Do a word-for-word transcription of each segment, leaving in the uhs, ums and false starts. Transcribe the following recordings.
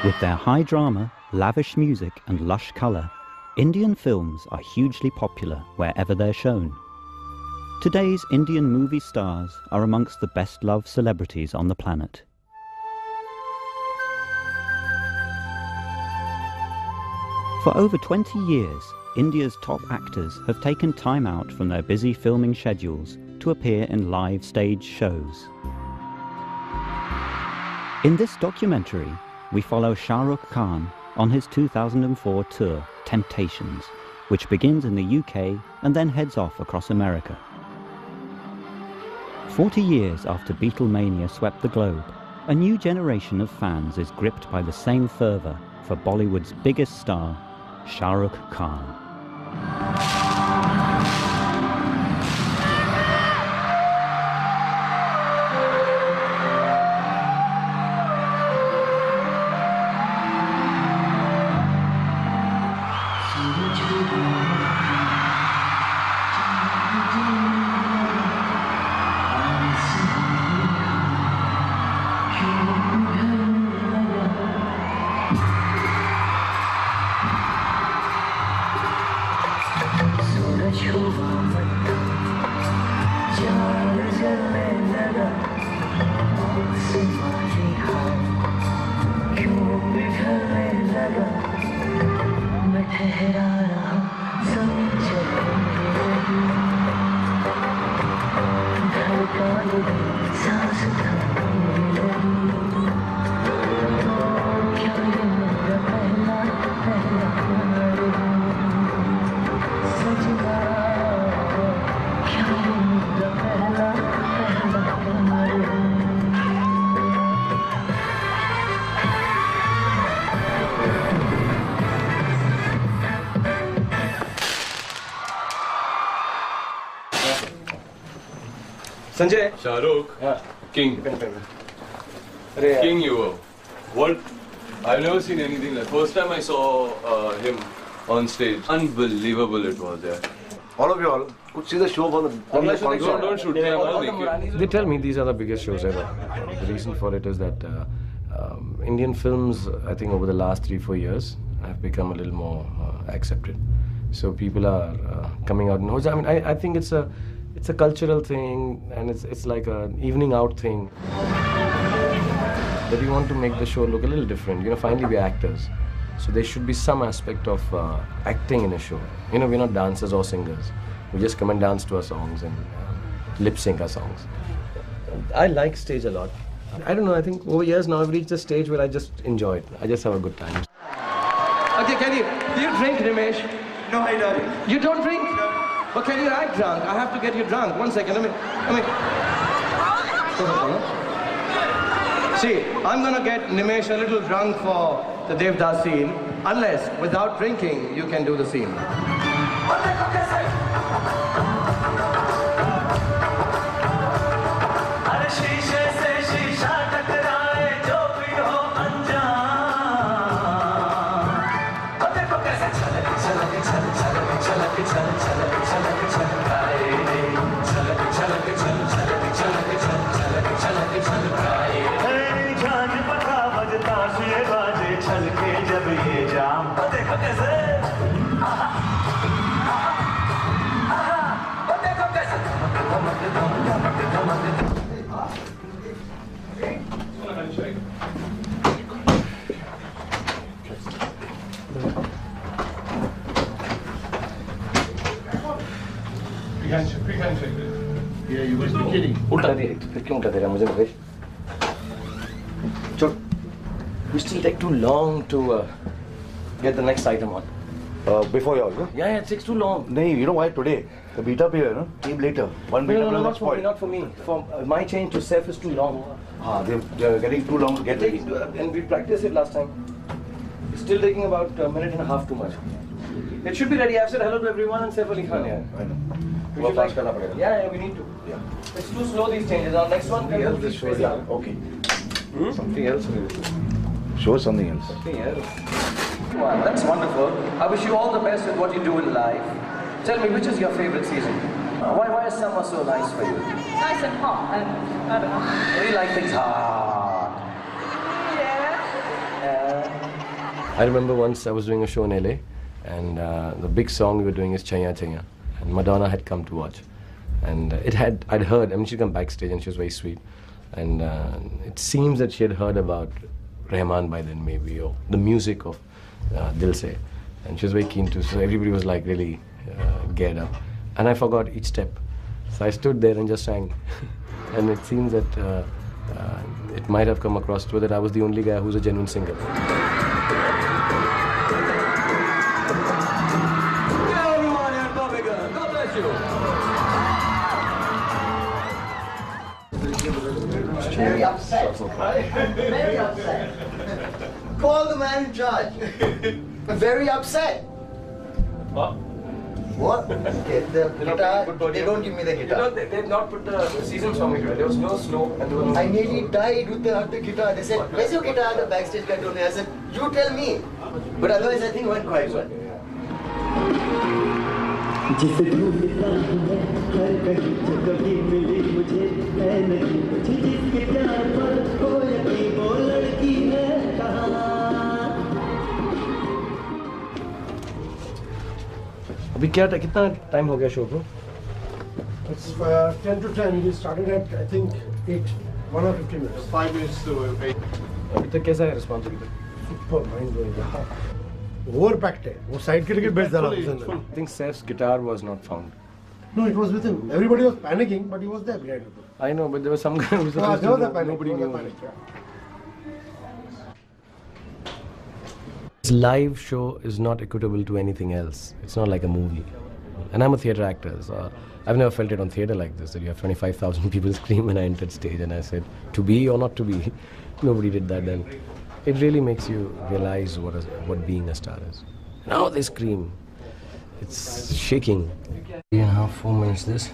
With their high drama, lavish music and lush colour, Indian films are hugely popular wherever they're shown. Today's Indian movie stars are amongst the best-loved celebrities on the planet. For over twenty years, India's top actors have taken time out from their busy filming schedules to appear in live stage shows. In this documentary, we follow Shah Rukh Khan on his two thousand four tour, Temptations, which begins in the U K and then heads off across America. Forty years after Beatlemania swept the globe, a new generation of fans is gripped by the same fervour for Bollywood's biggest star, Shah Rukh Khan. Sanjay. Shah Rukh. Yeah. King. King you were. What? I've never seen anything like. First time I saw uh, him on stage. Unbelievable it was, yeah. All of you all could see the show for the. Don't, don't, don't shoot. They tell me these are the biggest shows ever. The reason for it is that uh, um, Indian films, I think over the last three, four years, have become a little more uh, accepted. So people are uh, coming out. I mean, I, I think it's a. It's a cultural thing, and it's it's like an evening out thing. But we want to make the show look a little different. You know, finally we're actors, so there should be some aspect of uh, acting in a show. You know, we're not dancers or singers. We just come and dance to our songs and uh, lip sync our songs. I like stage a lot. I don't know. I think over years now I've reached a stage where I just enjoy it. I just have a good time. Okay, can you do you drink, Ramesh? No, I don't. You don't drink? No. But can you act drunk? I have to get you drunk. One second, let me, let me. See, I'm gonna get Nimesh a little drunk for the Devdas scene, unless, without drinking, you can do the scene. Yeah, you must be kidding. We still take too long to uh, get the next item on. Uh, before you all, no? Yeah, yeah, it takes too long. No, you know why today? The beta player, no? Came later. One No, beta no, no, player not was for me, spoiled. not for me. For uh, my change to Seth is too long. Ah, they're, they're getting too long to get ready. Take, uh, and we practiced it last time. It's still taking about a minute and a half too much. It should be ready. I've said hello to everyone and Saif Ali Khan. Yeah, I know. We should like, yeah, yeah, we need to. Yeah. It's too slow, these changes. Our next one can else be show crazy. Okay. Hmm? Something else. Show something else. Something else. Wow, that's wonderful. I wish you all the best with what you do in life. Tell me, which is your favorite season? Uh, why, why is summer so nice for you? Nice and hot, and I don't know. Do you like things hard? Yeah. Uh, I remember once I was doing a show in L A, and uh, the big song we were doing is Chaya Chaya, and Madonna had come to watch, and uh, it had I'd heard. I mean, she'd come backstage and she was very sweet, and uh, it seems that she had heard about Rahman by then, maybe, or the music of uh, Dil Se, and she was very keen to. So everybody was like really uh, geared up, and I forgot each step, so I stood there and just sang, and it seems that uh, uh, it might have come across to her that I was the only guy who's a genuine singer. Very upset. Very upset. Call the man in charge. Very upset. What? What? Okay, the guitar, they don't give me the guitar. You know, they, they've not put the season song into it. There was no snow and there was no... I nearly died with the, the guitar. They said, where's your guitar? The backstage guy told me. I said, you tell me. But otherwise, I think it went quite well. जिसे ढूंढता हूँ मैं हर कहीं जो कभी मिली मुझे है नहीं मुझे जिसके प्यार पर हो यकीन वो लड़की है कहाँ अभी क्या कितना टाइम हो गया शो को? It's uh, ten to ten. We started at I think eight, one or fifteen minutes. Five minutes to eight. अभी तक कैसा है रिस्पॉन्स अभी तक? Super mind blowing. Overpacked है. वो side के लिए बेस्ट डाला उसने. I think Seth's guitar was not found. No, it was with him. Everybody was panicking, but he was there behind him. I know, but there was some guy who was Ah, supposed there was to a know. panic. Nobody There knew. was a panic. Yeah. This live show is not equitable to anything else. It's not like a movie. And I'm a theatre actor, so I've never felt it on theatre like this, that you have twenty-five thousand people scream when I entered stage and I said, to be or not to be. Nobody did that then. It really makes you realize what, is, what being a star is. Now they scream. It's shaking. Three and a half, four minutes this.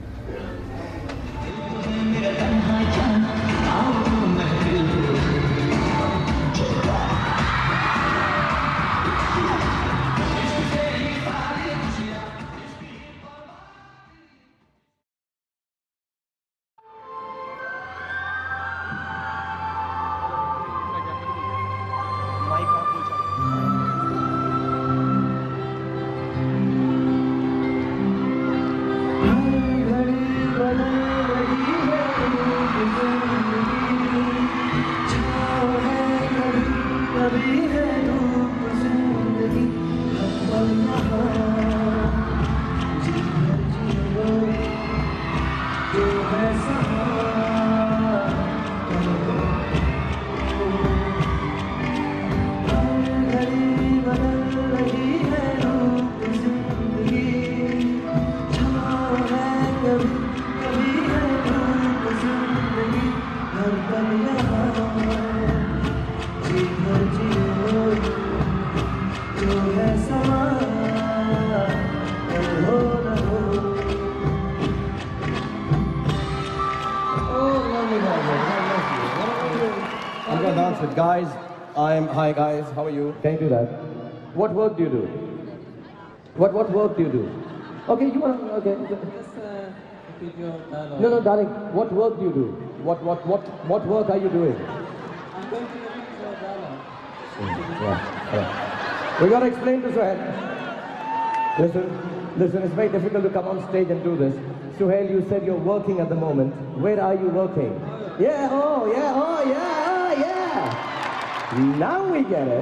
With guys, I'm hi guys, how are you? Can you do that? What work do you do? What what work do you do? Okay, you want okay. Just uh, repeat your dialogue. No, no, darling. What work do you do? What what what what work are you doing? I'm going to repeat your dialogue. Yeah, yeah. We gotta explain to Suhail. Listen, listen. It's very difficult to come on stage and do this. Suhail, you said you're working at the moment. Where are you working? Yeah. Oh, yeah. Oh, yeah. Oh, yeah. Now we get it.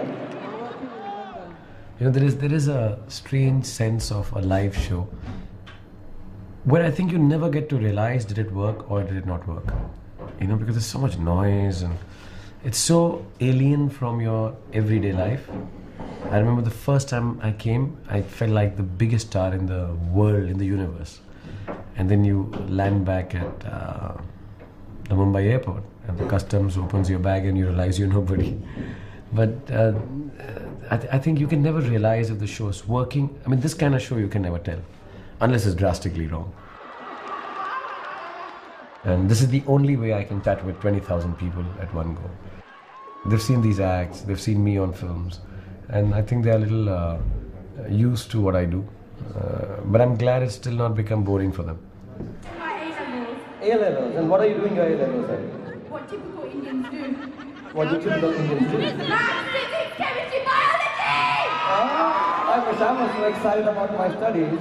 You know, there is there is a strange sense of a live show where I think you never get to realize did it work or did it not work. You know, because there's so much noise and it's so alien from your everyday life. I remember the first time I came, I felt like the biggest star in the world, in the universe. And then you land back at uh, the Mumbai airport and the customs opens your bag and you realize you're nobody. But uh, I, th I think you can never realize if the show is working. I mean, this kind of show you can never tell, unless it's drastically wrong. And this is the only way I can chat with twenty thousand people at one go. They've seen these acts, they've seen me on films, and I think they're a little uh, used to what I do. Uh, but I'm glad it's still not become boring for them. My A-levels. A-levels, and what are you doing your A-levels at? What typical Indians do. What do typical Indians do? Maths, physics, chemistry, biology. I wish I was so excited about my studies.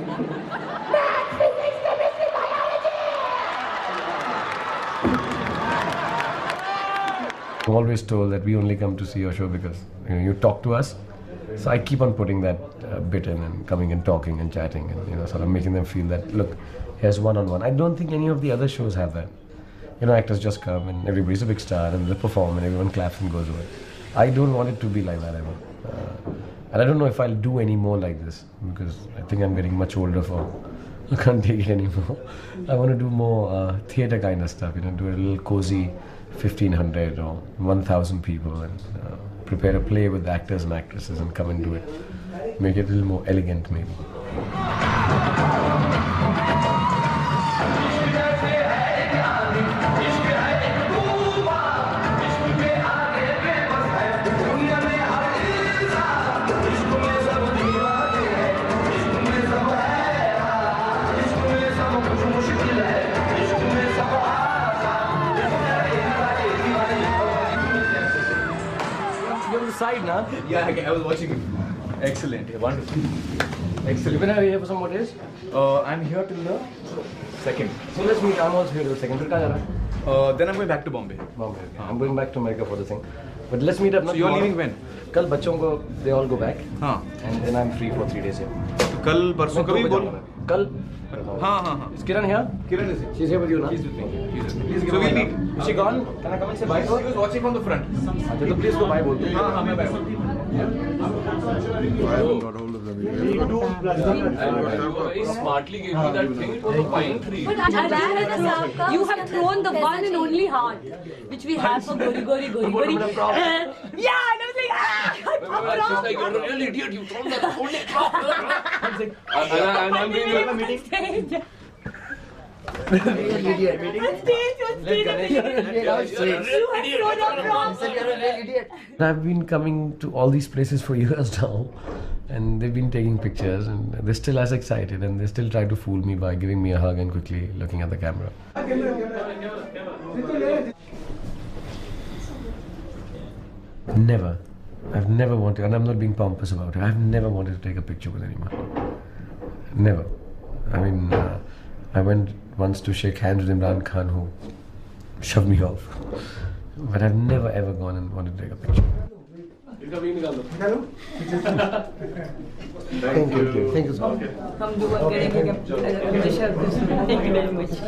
I'm always told that we only come to see your show because you know you talk to us. So I keep on putting that uh, bit in and coming and talking and chatting and you know sort of making them feel that look, here's one-on-one. I don't think any of the other shows have that. You know, actors just come and everybody's a big star and they perform and everyone claps and goes away. I don't want it to be like that ever. Uh, and I don't know if I'll do any more like this because I think I'm getting much older for. I can't take it anymore. I want to do more uh, theatre kind of stuff. You know, do a little cozy fifteen hundred or one thousand people and uh, prepare a play with actors and actresses and come and do it. Make it a little more elegant maybe. Side now? Yeah, I was watching it. Excellent, wonderful. Excellent. When are you here for some more days? Uh, I'm here till the second. So let's meet. I'm also here till the second. Uh, then I'm going back to Bombay. Bombay. Okay. I'm going back to America for the thing. But let's meet up. So you're leaving when? Kal bachon ko they all go back. Huh. And then I'm free for three days here. So kal parson kabhi bol. Kal. हाँ हाँ हाँ. Is Kiran here? Kiran is here. She's here with you now. She's with me. She's with me. Please give So her we a meet. hug. Is she gone? Can I come and say bye? She was watching from the front. अच्छा तो please go bye बोल दो. हाँ हाँ मैं bye बोल दूँ. I haven't got hold of them yet. And you very smartly gave me that thing. It was a pine tree. But Anjaam, you have thrown the one and only heart, which we have for Gori Gori Gori Gori. Yeah, and I was like, ah, She's like, you're a real idiot. You thrown the only prop. And I'm doing a meeting. I've been coming to all these places for years now and they've been taking pictures and they're still as excited and they still try to fool me by giving me a hug and quickly looking at the camera. Never. I've never wanted, and I'm not being pompous about it, I've never wanted to take a picture with anyone. Never. I mean, uh, I went once to shake hands with Imran Khan who shoved me off. But I've never ever gone and wanted to take a picture. Thank you. Thank you so much. हम दुआ करेंगे कि दिशा thank you very much.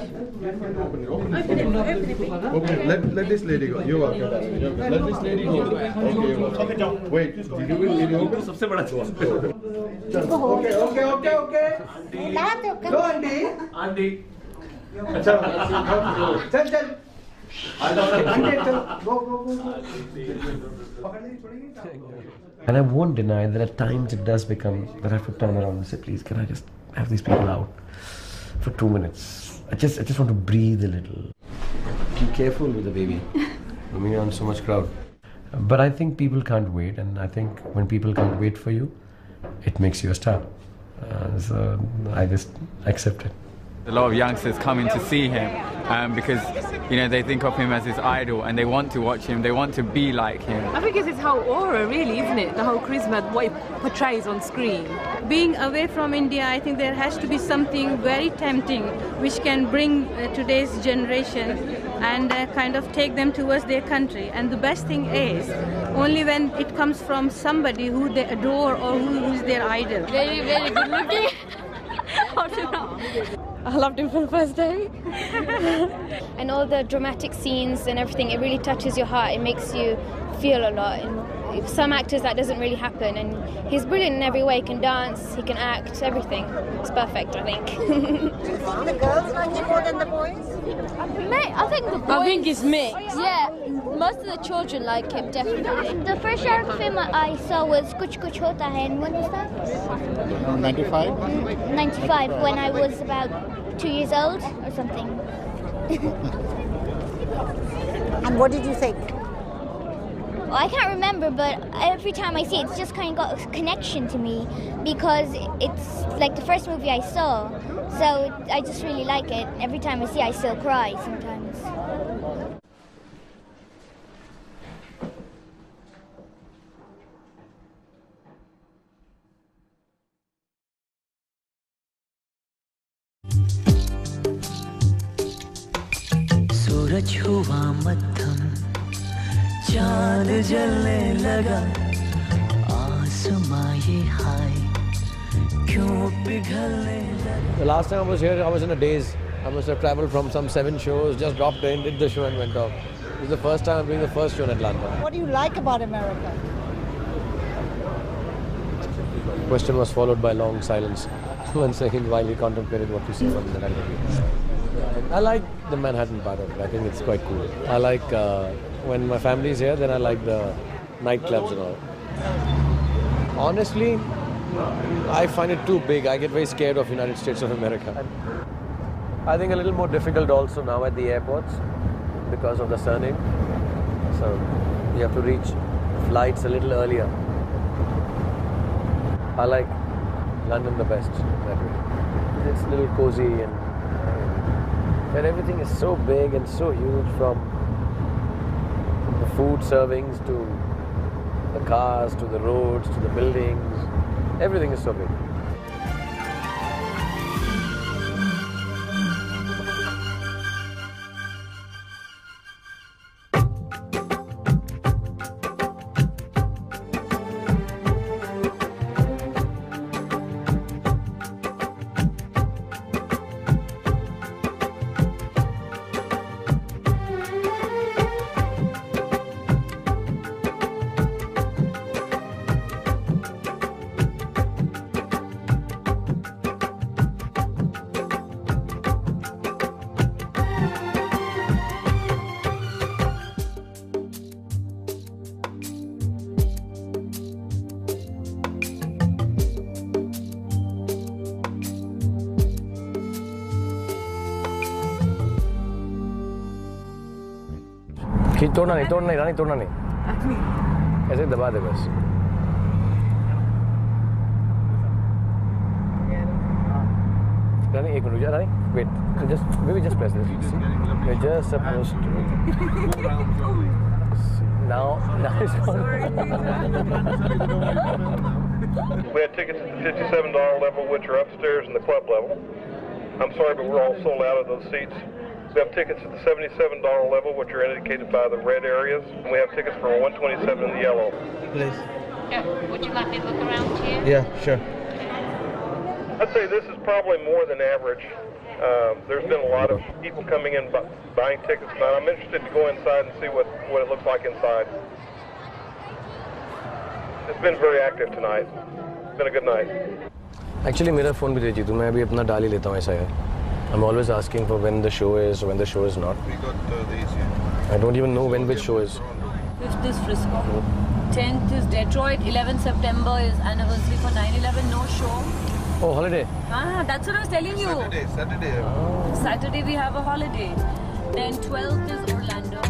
Okay, let, let this lady go. You are. Let this lady go. Okay, wait. Did you win video? सबसे बड़ा चोर. Okay, okay, okay, okay. Go, Andy. Andy. अच्छा, चल चल. Andy, चल. Go, go, go, go. And I won't deny that at times it does become that I have to turn around and say, please, can I just have these people out for two minutes? I just, I just want to breathe a little. Be careful with the baby. I mean, you're on so much crowd. But I think people can't wait, and I think when people can't wait for you, it makes you a star. Uh, so I just accept it. A lot of youngsters coming to see him um, because, you know, they think of him as his idol and they want to watch him, they want to be like him. I think it's his whole aura, really, isn't it? The whole charisma, what he portrays on screen. Being away from India, I think there has to be something very tempting which can bring uh, today's generation and uh, kind of take them towards their country. And the best thing is, only when it comes from somebody who they adore or who, who's their idol. Very, very good looking. I loved him for the first day. And all the dramatic scenes and everything, it really touches your heart. It makes you feel a lot. And some actors that doesn't really happen. And he's brilliant in every way. He can dance, he can act, everything. It's perfect, I think. The girls like it more than the boys? Mate, I think the boys... I think it's mixed. Yeah, most of the children like him, definitely. The first Shah Rukh film I saw was Kuch Kuch Hota Hai, and when was that? ninety-five? ninety-five, when I was about two years old or something. And what did you think? Well, I can't remember, but every time I see it, it's just kind of got a connection to me because it's like the first movie I saw. So I just really like it. Every time I see it, I still cry sometimes. सूरज हुआ मध्यम चांद जलने लगा आसमां ये हाय क्यों पिघलने लगा. The last time I was here, I was in a daze. I must have traveled from some seven shows, just dropped in, did the show and went off. This is the first time I'm doing the first show in Atlanta. What do you like about America? The question was followed by long silence. One second while he contemplated what to say. What did I do? I like the Manhattan part of it. I think it's quite cool. I like uh, when my family is here, then I like the nightclubs and all. Honestly, I find it too big. I get very scared of United States of America. I think a little more difficult also now at the airports because of the surname. So you have to reach flights a little earlier. I like London the best that way. It's a little cozy and, and everything is so big and so huge, from the food servings to the cars to the roads to the buildings. Everything is so big. खींच तोड़ना नहीं तोड़ना नहीं रानी तोड़ना नहीं ऐसे दबा दे बस. रानी एक minute Rani wait just maybe just press this. You're just supposed to now now it's on. We had tickets at the fifty-seven dollar level, which are upstairs in the club level. I'm sorry, but we're all sold out of those seats. We have tickets at the seventy-seven dollar level, which are indicated by the red areas. And we have tickets for one twenty-seven in the yellow. Please. Yeah. Would you like me to look around here? Yeah, sure. I'd say this is probably more than average. Uh, there's been a lot of people coming in bu buying tickets tonight. I'm interested to go inside and see what, what it looks like inside. It's been very active tonight. It's been a good night. Actually, मेरा phone भी दीजिए तो मैं अभी अपना डाल ही लेता हूँ ऐसा है. I'm always asking for when the show is, when the show is not. We got uh, these here. I don't even know when which show is. fifth is Frisco. tenth is Detroit. eleventh September is anniversary for nine eleven. No show. Oh, holiday. Ah, that's what I was telling you. Saturday, Saturday. Oh. Saturday we have a holiday. Then twelfth is Orlando.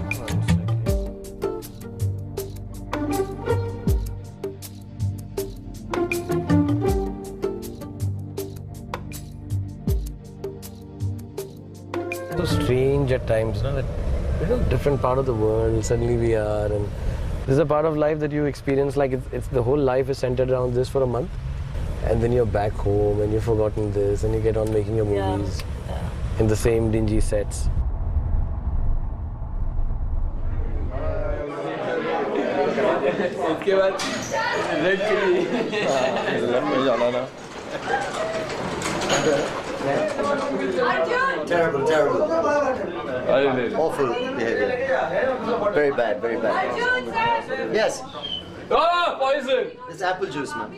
So strange at times, no? That you know, different part of the world. Suddenly we are, and this is a part of life that you experience. Like it's, it's the whole life is centered around this for a month, and then you're back home and you've forgotten this, and you get on making your movies yeah. Yeah. in the same dingy sets. इसके बाद red chilli में जाना ना. Terrible, terrible. Awful behavior. Very bad, very bad. Yes. Ah, poison! It's apple juice, man.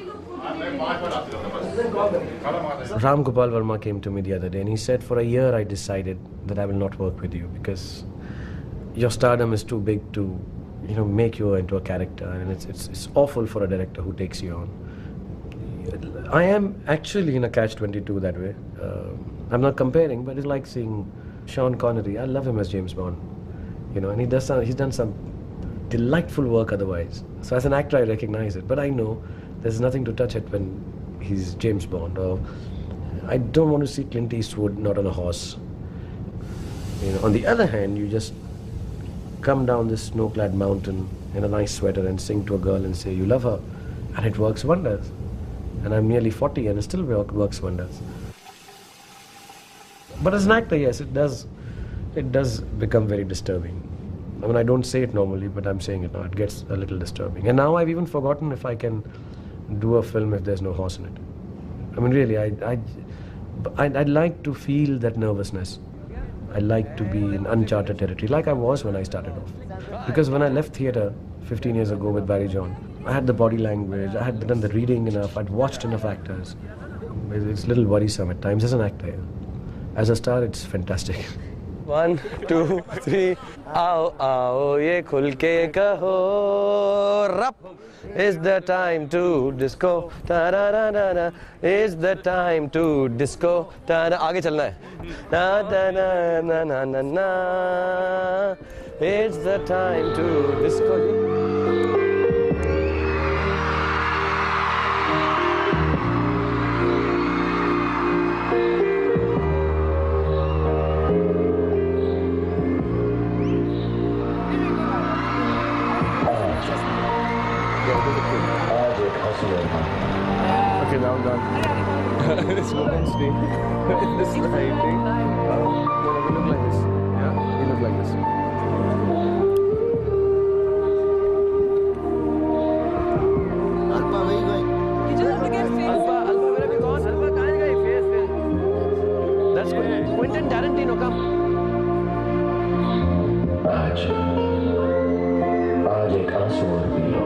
Ram Gopal Verma came to me the other day and he said, for a year I decided that I will not work with you because your stardom is too big to, you know, make you into a character, and it's, it's, it's awful for a director who takes you on. I am actually in a catch twenty-two that way. Uh, I'm not comparing, but it's like seeing Sean Connery. I love him as James Bond, you know, and he does some, he's done some delightful work otherwise. So as an actor, I recognize it, but I know there's nothing to touch it when he's James Bond. Or I don't want to see Clint Eastwood not on a horse. You know, on the other hand, you just come down this snow-clad mountain in a nice sweater and sing to a girl and say you love her, and it works wonders. And I'm nearly forty and it still work, works wonders. But as an actor, yes, it does it does become very disturbing. I mean, I don't say it normally, but I'm saying it now. It gets a little disturbing. And now I've even forgotten if I can do a film if there's no horse in it. I mean, really, I, I, I'd, I'd like to feel that nervousness. I like to be in uncharted territory, like I was when I started off. Because when I left theatre fifteen years ago with Barry John, I had the body language, I had done the reading enough, I'd watched enough actors. It's a little worrisome at times as an actor. As a star, it's fantastic. One, two, three. Aao, aao, ye khul ke kaho. Rap. It's the time to disco. Ta da da da da. It's the time to disco. Ta da. Aage chalna hai. Na da na na na na na. It's the time to disco. Okay, now I'm done. This woman's name. This is the right thing. Uh, no, we look like this. Yeah? We look like this. Alpa, where are you going? You just have to get face. Alpa, Alpa, where have you gone? Alpa, where are you face, face? That's good. Quentin Tarantino, come. आज आज एक आंसू और पी लो.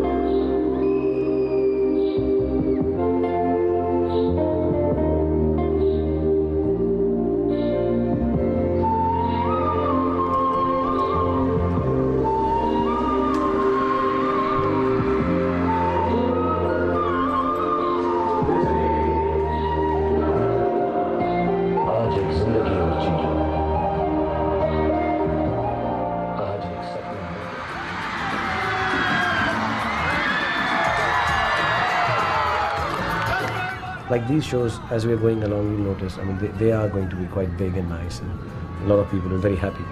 Like these shows, as we are going along, you'll notice, I mean, they, they are going to be quite big and nice, and a lot of people are very happy.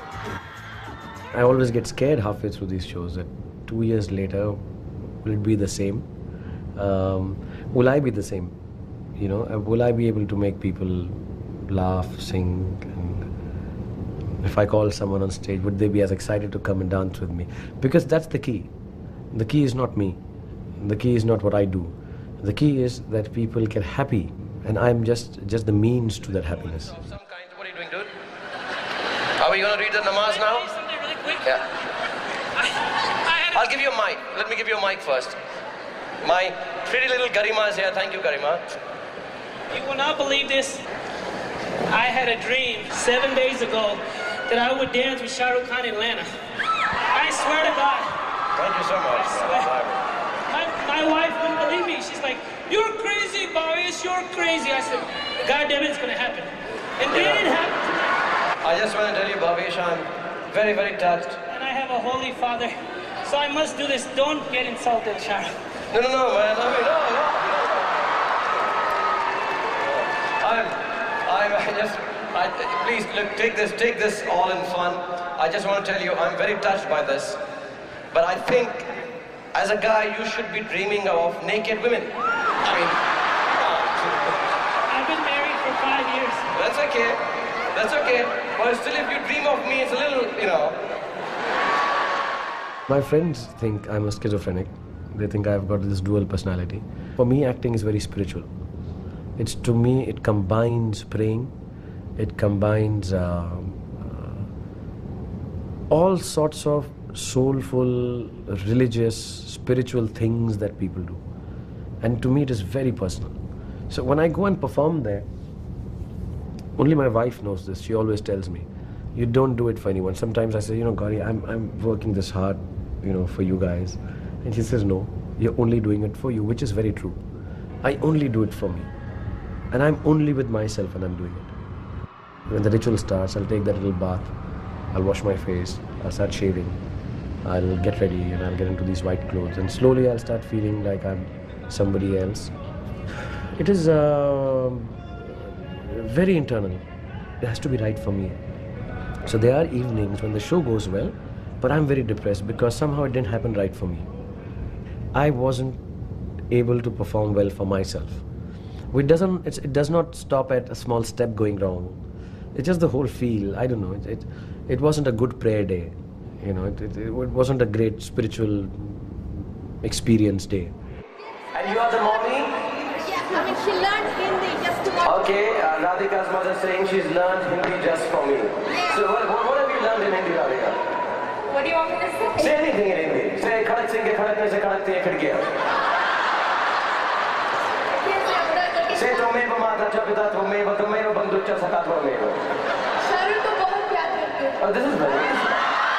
I always get scared halfway through these shows that two years later, will it be the same? Um, will I be the same? You know, will I be able to make people laugh, sing? And if I call someone on stage, would they be as excited to come and dance with me? Because that's the key. The key is not me. The key is not what I do. The key is that people get happy, and I'm just just the means to that happiness. What are you doing, dude? Are we going to read the namaz now? Really quick? Yeah. I'll give you a mic. Let me give you a mic first. My pretty little Garima is here. Thank you, Garima. You will not believe this. I had a dream seven days ago that I would dance with Shah Rukh Khan in Atlanta. I swear to God. Thank you so much. I swear. My, my wife wouldn't believe me. She's like, "You're crazy, Bhavesh, you're crazy." I said, "God damn it, it's going to happen." And then it happened. I just want to tell you, Bhavesh, I'm very, very touched. And I have a holy father, so I must do this. Don't get insulted, Shah. No, no, no, man. I mean, no, no. I'm, I'm I just, I, please, look, take this, take this all in fun. I just want to tell you, I'm very touched by this. But I think, as a guy, you should be dreaming of naked women. I mean, I've been married for five years. That's okay. That's okay. But still, if you dream of me, it's a little, you know. My friends think I'm a schizophrenic. They think I've got this dual personality. For me, acting is very spiritual. It's, to me, it combines praying, it combines uh, uh, all sorts of soulful, religious, spiritual things that people do. And to me, it is very personal. So when I go and perform there, only my wife knows this. She always tells me, you don't do it for anyone. Sometimes I say, you know, Gauri, I'm, I'm working this hard, you know, for you guys. And she says, no, you're only doing it for you, which is very true. I only do it for me. And I'm only with myself when I'm doing it. When the ritual starts, I'll take that little bath. I'll wash my face. I'll start shaving. I'll get ready and I'll get into these white clothes. And slowly I'll start feeling like I'm somebody else. It is uh, very internal. It has to be right for me. So there are evenings when the show goes well, but I'm very depressed because somehow it didn't happen right for me. I wasn't able to perform well for myself. It doesn't, it's, it does not stop at a small step going wrong. it's just the whole feel. I don't know. It it, it wasn't a good prayer day. You know, it, it, it wasn't a great spiritual experience day. And you are the mommy? Yeah, I mean, she learned Hindi just to watch. Okay, uh, Radhika's mother saying she's learned Hindi just for me. Yeah. So what, what, what have you learned in Hindi, Radhika? What do you want me to say? Say anything in Hindi. Say, Khadak Singh ke khadakne se khadakte hai khidkiya. Say, Tumeva mata cha pita tumeva tumeva bandhu cha saka tumeva. Shahrukh ko bahut pyar karti hu. Oh, this is very easy.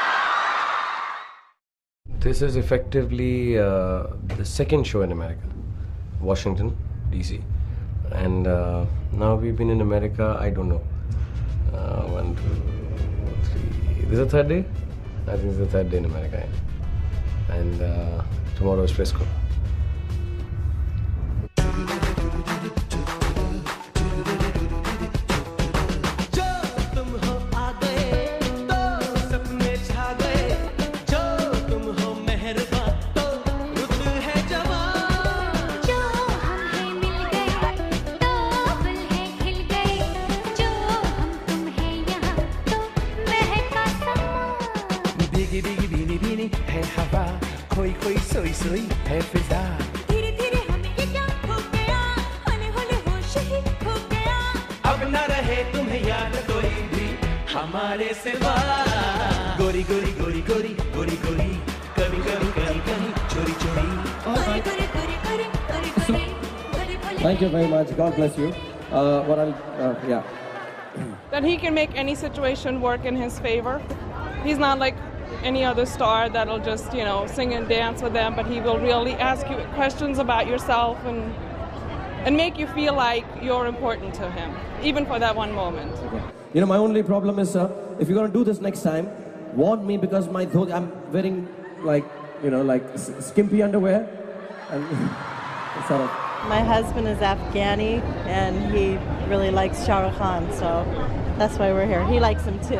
This is effectively uh, the second show in America, Washington, D C, and uh, now we've been in America. I don't know. Uh, one, two, three. This is the third day. I think it's the third day in America, yeah. And uh, tomorrow is Frisco. Thank you very much. God bless you. Uh, what I'll, uh, yeah. That he can make any situation work in his favor. He's not like any other star that'll just, you know, sing and dance with them, but he will really ask you questions about yourself and and make you feel like you're important to him, even for that one moment. Okay. You know, my only problem is, uh, if you're going to do this next time, warn me, because my dhoti, I'm wearing like, you know, like skimpy underwear. And sort of. My husband is Afghani, and he really likes Shah Rukh Khan, so that's why we're here. He likes him too.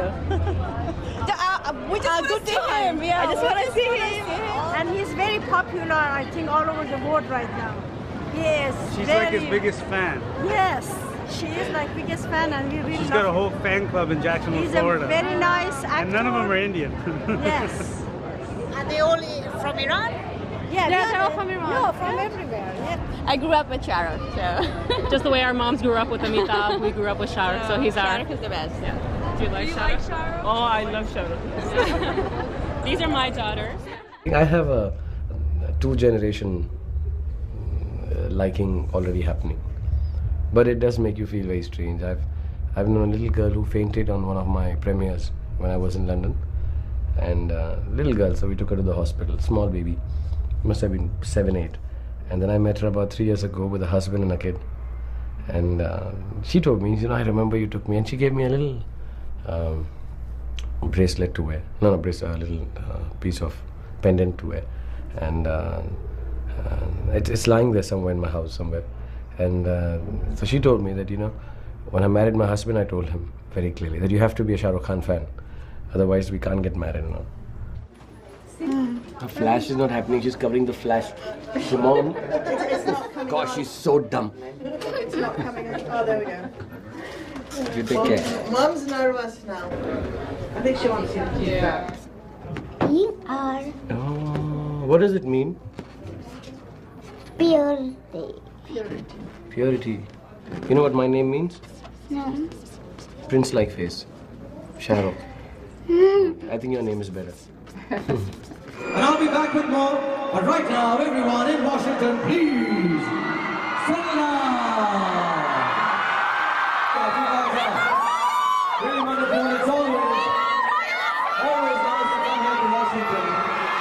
uh, we just uh, want good to see time. him. Yeah, I just we want to just see wanna him. see him. And he's very popular, I think, all over the world right now. Yes. She's very, like his biggest fan. Yes, she is like biggest fan, and we really She's love got a him. whole fan club in Jacksonville, He's Florida. a very nice actor. And none of them are Indian. Yes. Are they all from Iran? Yeah, Yeah, they're all from Iran. No, from everywhere. Yeah. I grew up with Shah Rukh, so. Just the way our moms grew up with Amitabh, we grew up with Shah Rukh, so he's our... Shah Rukh is the best. Yeah. Do you like Do you Shah like Rukh? Shah Rukh? Oh, I love Shah Rukh. These are my daughters. I have a, a two-generation uh, liking already happening, but it does make you feel very strange. I've I've known a little girl who fainted on one of my premieres when I was in London, and uh, little girl, so we took her to the hospital. Small baby, must have been seven, eight, and then I met her about three years ago with a husband and a kid, and uh, she told me, you know, I remember you took me, and she gave me a little um, bracelet to wear, no, no, bracelet, a little uh, piece of pendant to wear, and uh, uh, it, it's lying there somewhere in my house somewhere, and uh, so she told me that, you know, when I married my husband, I told him very clearly that you have to be a Shah Rukh Khan fan, otherwise we can't get married. You know? The flash is not happening. She's covering the flash. Shimon, gosh, she's so dumb. It's not coming. Oh, there we go. You take care. Mom's nervous now. I think she wants you. Yeah. You are Oh, what does it mean? purity. Purity. Purity. You know what my name means? No. Prince-like face. Shah Rukh. I think your name is better. And I'll be back with more. But right now, everyone in Washington, please settle down. Yeah, you guys are really wonderful. And it's always, always nice to come here to Washington.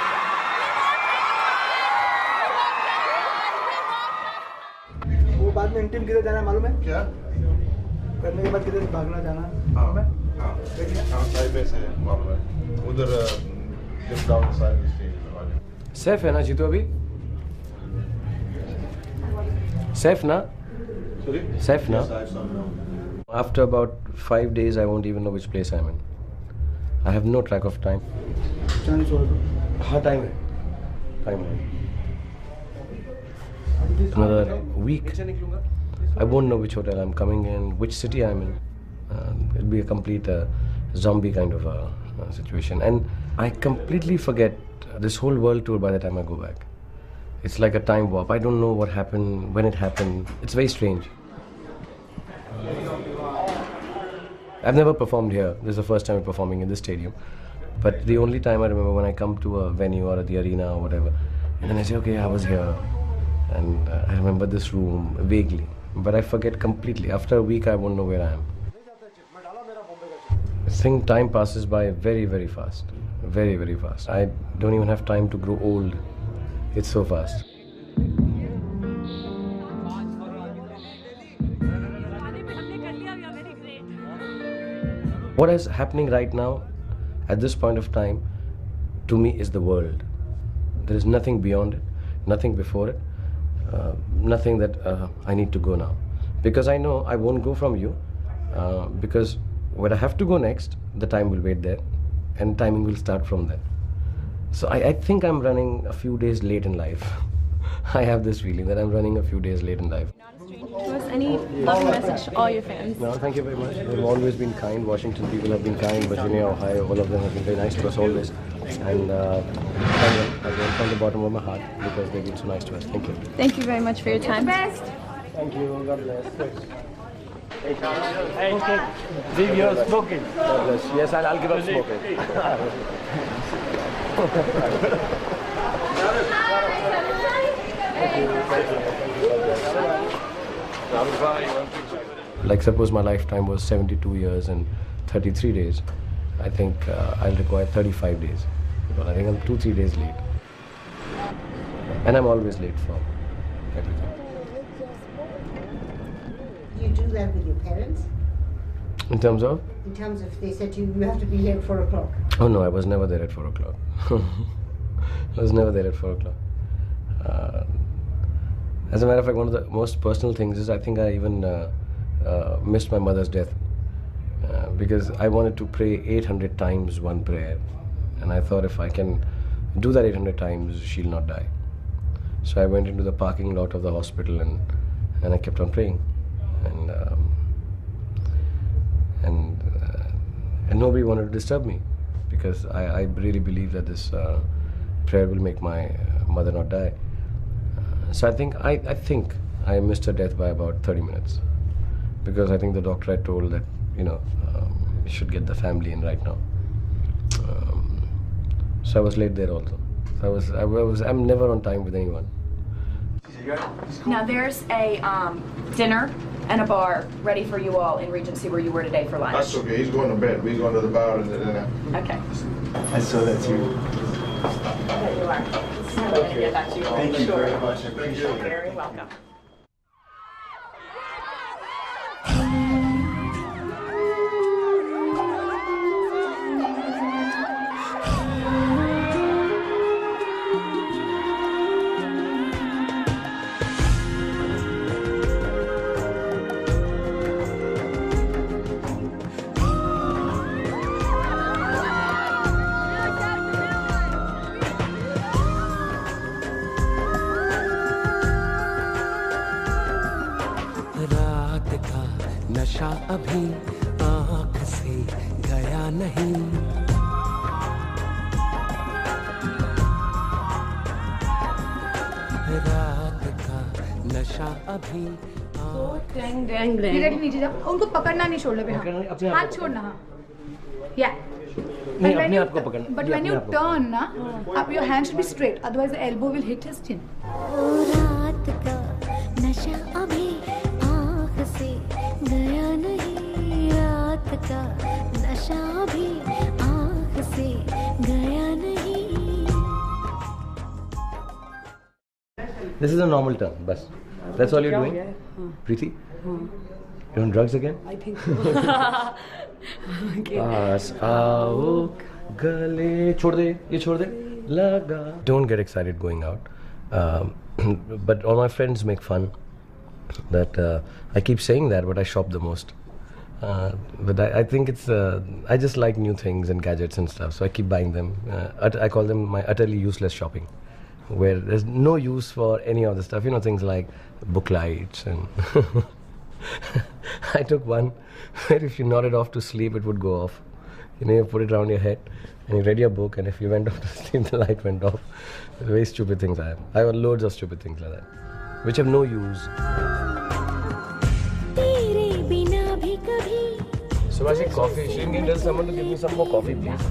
वो बाद में interim किधर जाना मालूम है? क्या? करने के बाद किधर भागना जाना? हाँ, हाँ, हाँ, हाईवे से मालूम है। उधर just down the side of the stage. Safe है ना जीतू अभी? Safe ना? Sorry? Safe ना? Yes, I saw now. After about five days, I won't even know which place I'm in. I have no track of time. चालीस और हाँ time है. Time है. Another week. I won't know which hotel I'm coming in, which city I'm in. Uh, it'll be a complete uh, zombie kind of a, a situation. And I completely forget this whole world tour by the time I go back. It's like a time warp. I don't know what happened, when it happened. It's very strange. I've never performed here. This is the first time I'm performing in this stadium. But the only time I remember when I come to a venue or the arena or whatever, and then I say, okay, I was here. And uh, I remember this room vaguely. But I forget completely. After a week, I won't know where I am. I think time passes by very, very fast. Very, very fast. I don't even have time to grow old. It's so fast. What is happening right now, at this point of time, to me is the world. There is nothing beyond it, nothing before it, uh, nothing that uh, I need to go now. Because I know I won't go from you, uh, because where I have to go next, the time will wait there, and timing will start from there. So I, I think I'm running a few days late in life. I have this feeling that I'm running a few days late in life. To us, any love message to all your fans? No, thank you very much. They've always been kind. Washington people have been kind. Virginia, Ohio, all of them have been very nice to us always. And uh, thank them again from the bottom of my heart because they've been so nice to us. Thank you. Thank you very much for your time. Best. Thank you. God bless. Hey, leave your smoking. God bless. Yes, I'll, I'll give up smoking. Like suppose my lifetime was seventy-two years and thirty-three days. I think uh, I'll require thirty-five days. Because I think I'm two, three days late. And I'm always late for everything. Do you do that with your parents? In terms of? In terms of, they said to you, you have to be here at four o'clock. Oh no, I was never there at four o'clock. I was never there at four o'clock. Uh, as a matter of fact, one of the most personal things is I think I even uh, uh, missed my mother's death uh, because I wanted to pray eight hundred times one prayer, and I thought if I can do that eight hundred times, she'll not die. So I went into the parking lot of the hospital and and I kept on praying, and um, and uh, and nobody wanted to disturb me because I, I really believe that this uh, prayer will make my mother not die. Uh, so I think I, I think I missed her death by about thirty minutes because I think the doctor had told that you know um, you should get the family in right now. Um, so I was late there also. So I was I was I'm never on time with anyone. Now there's a um, dinner and a bar ready for you all in Regency where you were today for lunch. That's okay. He's going to bed. We're going to the bar and the dinner. Okay. I saw that too. There you are. I'm going to get that to you. Thank you sure. very much. I appreciate You're it. very welcome. नशा अभी आँख से गया नहीं रात का नशा अभी धीरे नीचे जाओ उनको पकड़ना नहीं शोल्डर पे हाँ हाथ छोड़ना हाँ या नहीं अपने आप को पकड़ना but when you turn ना up your hand should be straight otherwise the elbow will hit his chin रात का नशा अभी आँख से गया नहीं रात का नशा भी आँख से गया नहीं This is a normal term, bas. That's all you're doing? Preeti? You're on drugs again? I think so. Paas aao gale chhod de ye chhod de laga. Don't get excited going out. Um, but all my friends make fun that uh, I keep saying that, but I shop the most. Uh, but I, I think it's uh, I just like new things and gadgets and stuff, so I keep buying them. Uh, I call them my utterly useless shopping, where there's no use for any of the stuff. You know, things like book lights and I took one where if you nodded off to sleep, it would go off. You know, you put it around your head and you read your book, and if you went off to sleep, the light went off. Very stupid things I have. I have loads of stupid things like that, which have no use. Subhashi, coffee. Shrin, can you tell someone to give me some more coffee, please?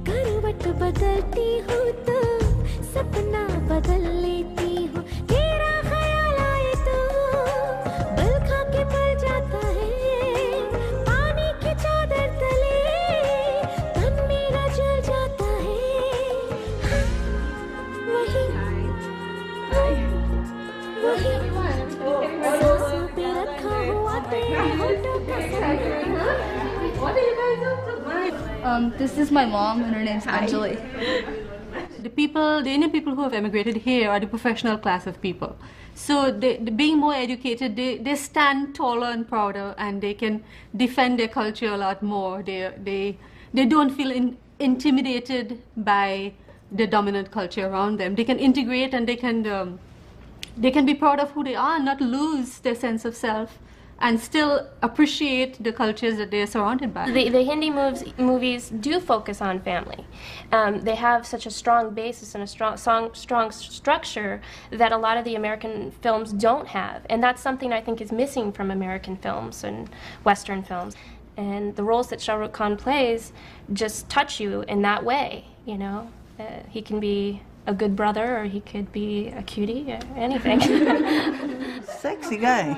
What are you guys doing? Um, this is my mom, and her name's Anjali. The people, the Indian people who have emigrated here are the professional class of people. So they, they, being more educated, they, they stand taller and prouder, and they can defend their culture a lot more. They, they, they don't feel in, intimidated by the dominant culture around them. They can integrate, and they can, um, they can be proud of who they are and not lose their sense of self, and still appreciate the cultures that they're surrounded by. The, the Hindi moves, movies do focus on family. Um, they have such a strong basis and a strong, song, strong structure that a lot of the American films don't have. And that's something I think is missing from American films and Western films. And the roles that Shah Rukh Khan plays just touch you in that way, you know. Uh, he can be a good brother, or he could be a cutie, or anything. Sexy guy.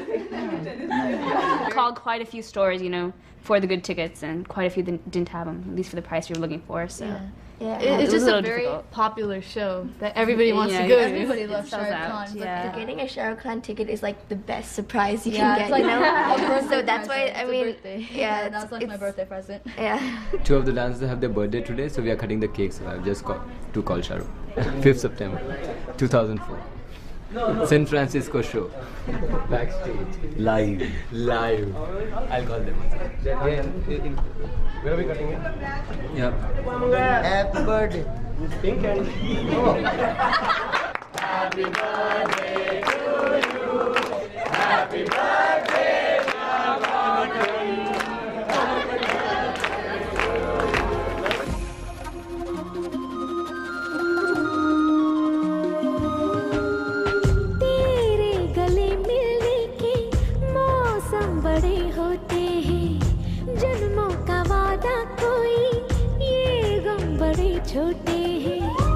Called quite a few stores, you know, for the good tickets, and quite a few didn't, didn't have them, at least for the price you were looking for. So yeah, yeah. It, It, it's it was just a a very difficult. popular show that everybody wants Yeah, to go to. Everybody It loves Shah sells Rukh out, Khan, yeah. but getting a Shah Rukh Khan ticket is like the best surprise you Yeah, can it's get, like you know? a birthday So that's why, present. I It's a mean, birthday. yeah, that was like my birthday present. Yeah. Two of the dancers have their birthday today, so we are cutting the cake. So I've just got to call Shah Rukh. fifth September two thousand four. San Francisco show. Backstage. Live. Live. I'll call them. Yeah, in, where are we cutting it? Yeah. Happy birthday. Pink and... Happy birthday to you. Happy birthday, Mohabbatein. तेरे गले मिलने के मौसम बड़े होते हैं, जन्मों का वादा कोई, ये गम बड़े छोटे हैं।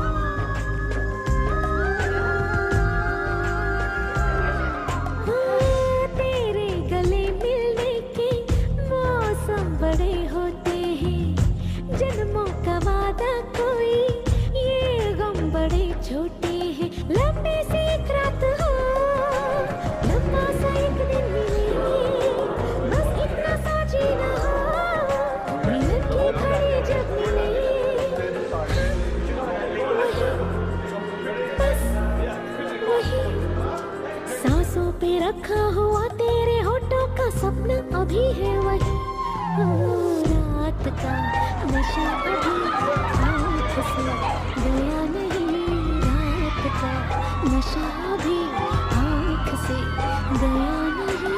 तेरे गले मिलने के मौसम बड़े होते हैं, जन्मों का वादा कोई, ये गम बड़े छोटे हैं। लंबी सी एक रात हो, लंबा सा एक दिन मिलेंगे, बस इतना सा जीना हो, मिलन की घड़ी जब मिले, वही, बस वही, सांसों पे रखा हुआ तेरे होठों का सपना अभी है वही, रात का नशा अभी आँख से गया नहीं, रात का नशा अभी आँख से गया नहीं।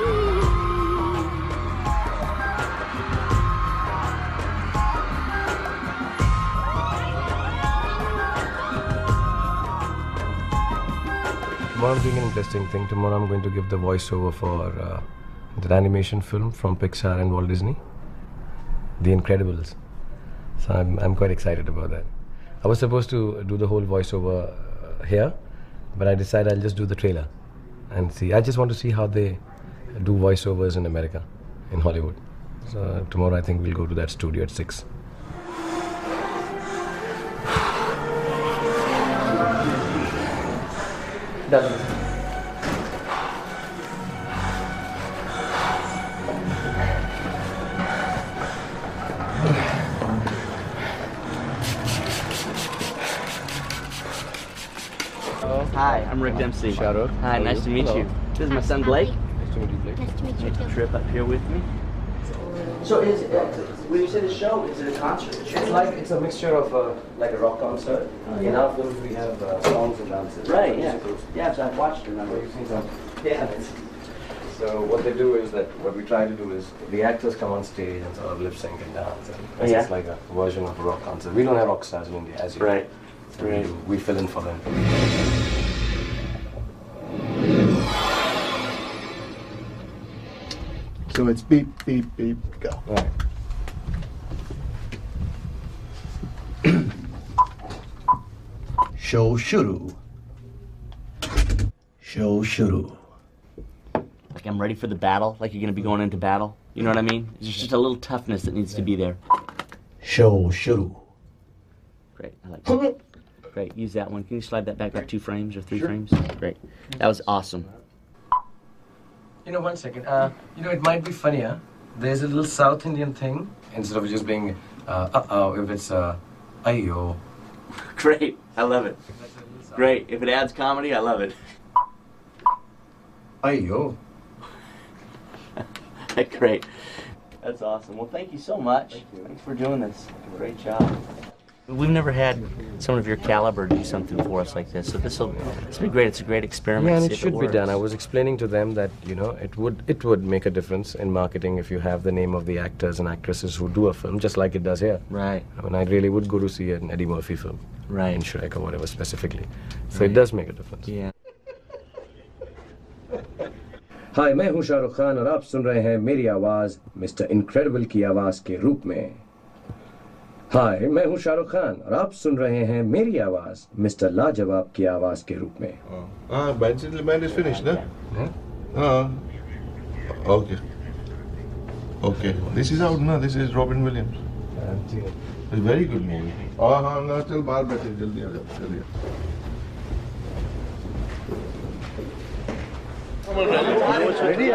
Tomorrow I'm doing an interesting thing. Tomorrow I'm going to give the voiceover for uh, that animation film from Pixar and Walt Disney, The Incredibles. So I'm, I'm quite excited about that. I was supposed to do the whole voiceover uh, here, but I decided I'll just do the trailer and see. I just want to see how they do voiceovers in America, in Hollywood. So uh, tomorrow I think we'll go to that studio at six. Done. Hi, I'm Rick Dempsey. Shah Rukh. Hi, nice to meet Hello. you. This is my son Blake. Nice to meet you, Blake. Nice to meet you too. Trip up here with me. So is uh, when you say the show, is it a concert? It's like it's a mixture of uh, like a rock concert. Oh, In yeah. our films we have uh, songs and dances. Right, yeah. Musicals. Yeah, so I've watched a number. You've seen some. Yeah. So what they do is that what we try to do is the actors come on stage and sort of lip sync and dance. And it's yeah. just like a version of a rock concert. We don't have rock stars in India, as you right. know. So right. we, do, we fill in for them. So it's beep, beep, beep, go. Right. Show shuru. Show shuru. Like I'm ready for the battle, like you're gonna be going into battle. You know what I mean? There's just a little toughness that needs to be there. Show shuru. Great, I like that. Great, use that one. Can you slide that back like two frames or three sure. frames? Great. That was awesome. You know, one second. Uh, you know, it might be funnier. There's a little South Indian thing, instead of just being, uh, uh-oh, if it's, uh, ayo. Great, I love it. Great, if it adds comedy, I love it. Ayo. Great. That's awesome. Well, thank you so much. Thank you. Thanks for doing this. Great job. We've never had someone of your caliber do something for us like this, so this will this will be great. It's a great experiment. Yeah, and it should it be done. I was explaining to them that, you know, it would it would make a difference in marketing if you have the name of the actors and actresses who do a film, just like it does here. Right. I mean, I really would go to see an Eddie Murphy film. Right. In Shrek or whatever specifically. So right. it does make a difference. Yeah. हाय, मैं हूँ शाहरुख खान और आप सुन रहे हैं मेरी आवाज mister incredible की आवाज के रूप में। हाय, मैं हूँ शाहरुख खान और आप सुन रहे हैं मेरी आवाज मिस्टर लाजवाब की आवाज के रूप में। Ah, band settlement is finished, no? Yeah. Ah, okay. Okay, this is out now. This is Robin Williams. It's a very good movie. Ah, हाँ, ना चल बाहर बैठे जल्दी आ जाओ, जल्दी आ। Ready?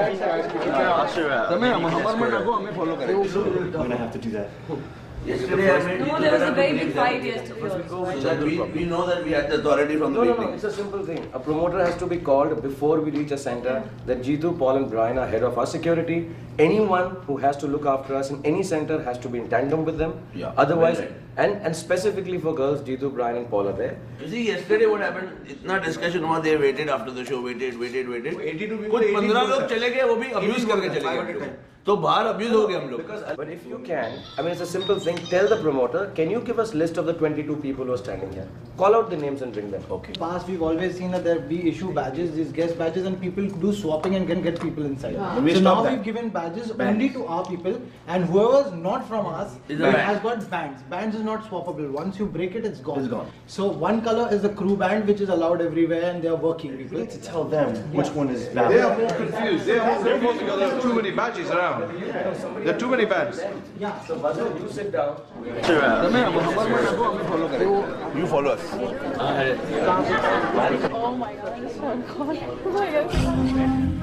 I'm gonna have to do that. Yesterday I made. No, there was a very big fight yesterday. We, we know that we had the authority from the no, beginning. No, no, it's a simple thing. A promoter has to be called before we reach a center. That Jeetu, Paul and Brian are head of our security. Anyone who has to look after us in any center has to be in tandem with them. Yeah. Otherwise, Right. and, and specifically for girls, Jeetu, Brian and Paul are there. You see, yesterday what happened? Itna discussion हुआ, they waited after the show, waited, waited, waited. कुछ पंद्रह लोग चले गए, वो भी abuse करके चले गए. तो बाहर abuse हो गए हम लोग. But if you can, I mean, it's a simple thing. Tell the promoter, can you give us list of the twenty-two people who are standing here? Call out the names and bring them. Okay. Past, we've always seen that there we issue badges, these guest badges, and people do swapping and can get people inside. Yeah. We so now that. we've given badges Bands. only to our people, and whoever's not from us has got bands. Bands is not swappable. Once you break it, it's gone. It's gone. So one color is the crew band, which is allowed everywhere, and they are working people. You need to tell them which yeah. one is valid. They are more confused. They are more confused because there are too many badges around. There are too many bands. Yeah. So Badshah, you sit down. Sure. You follow us. Oh my god, this one called. Oh my god.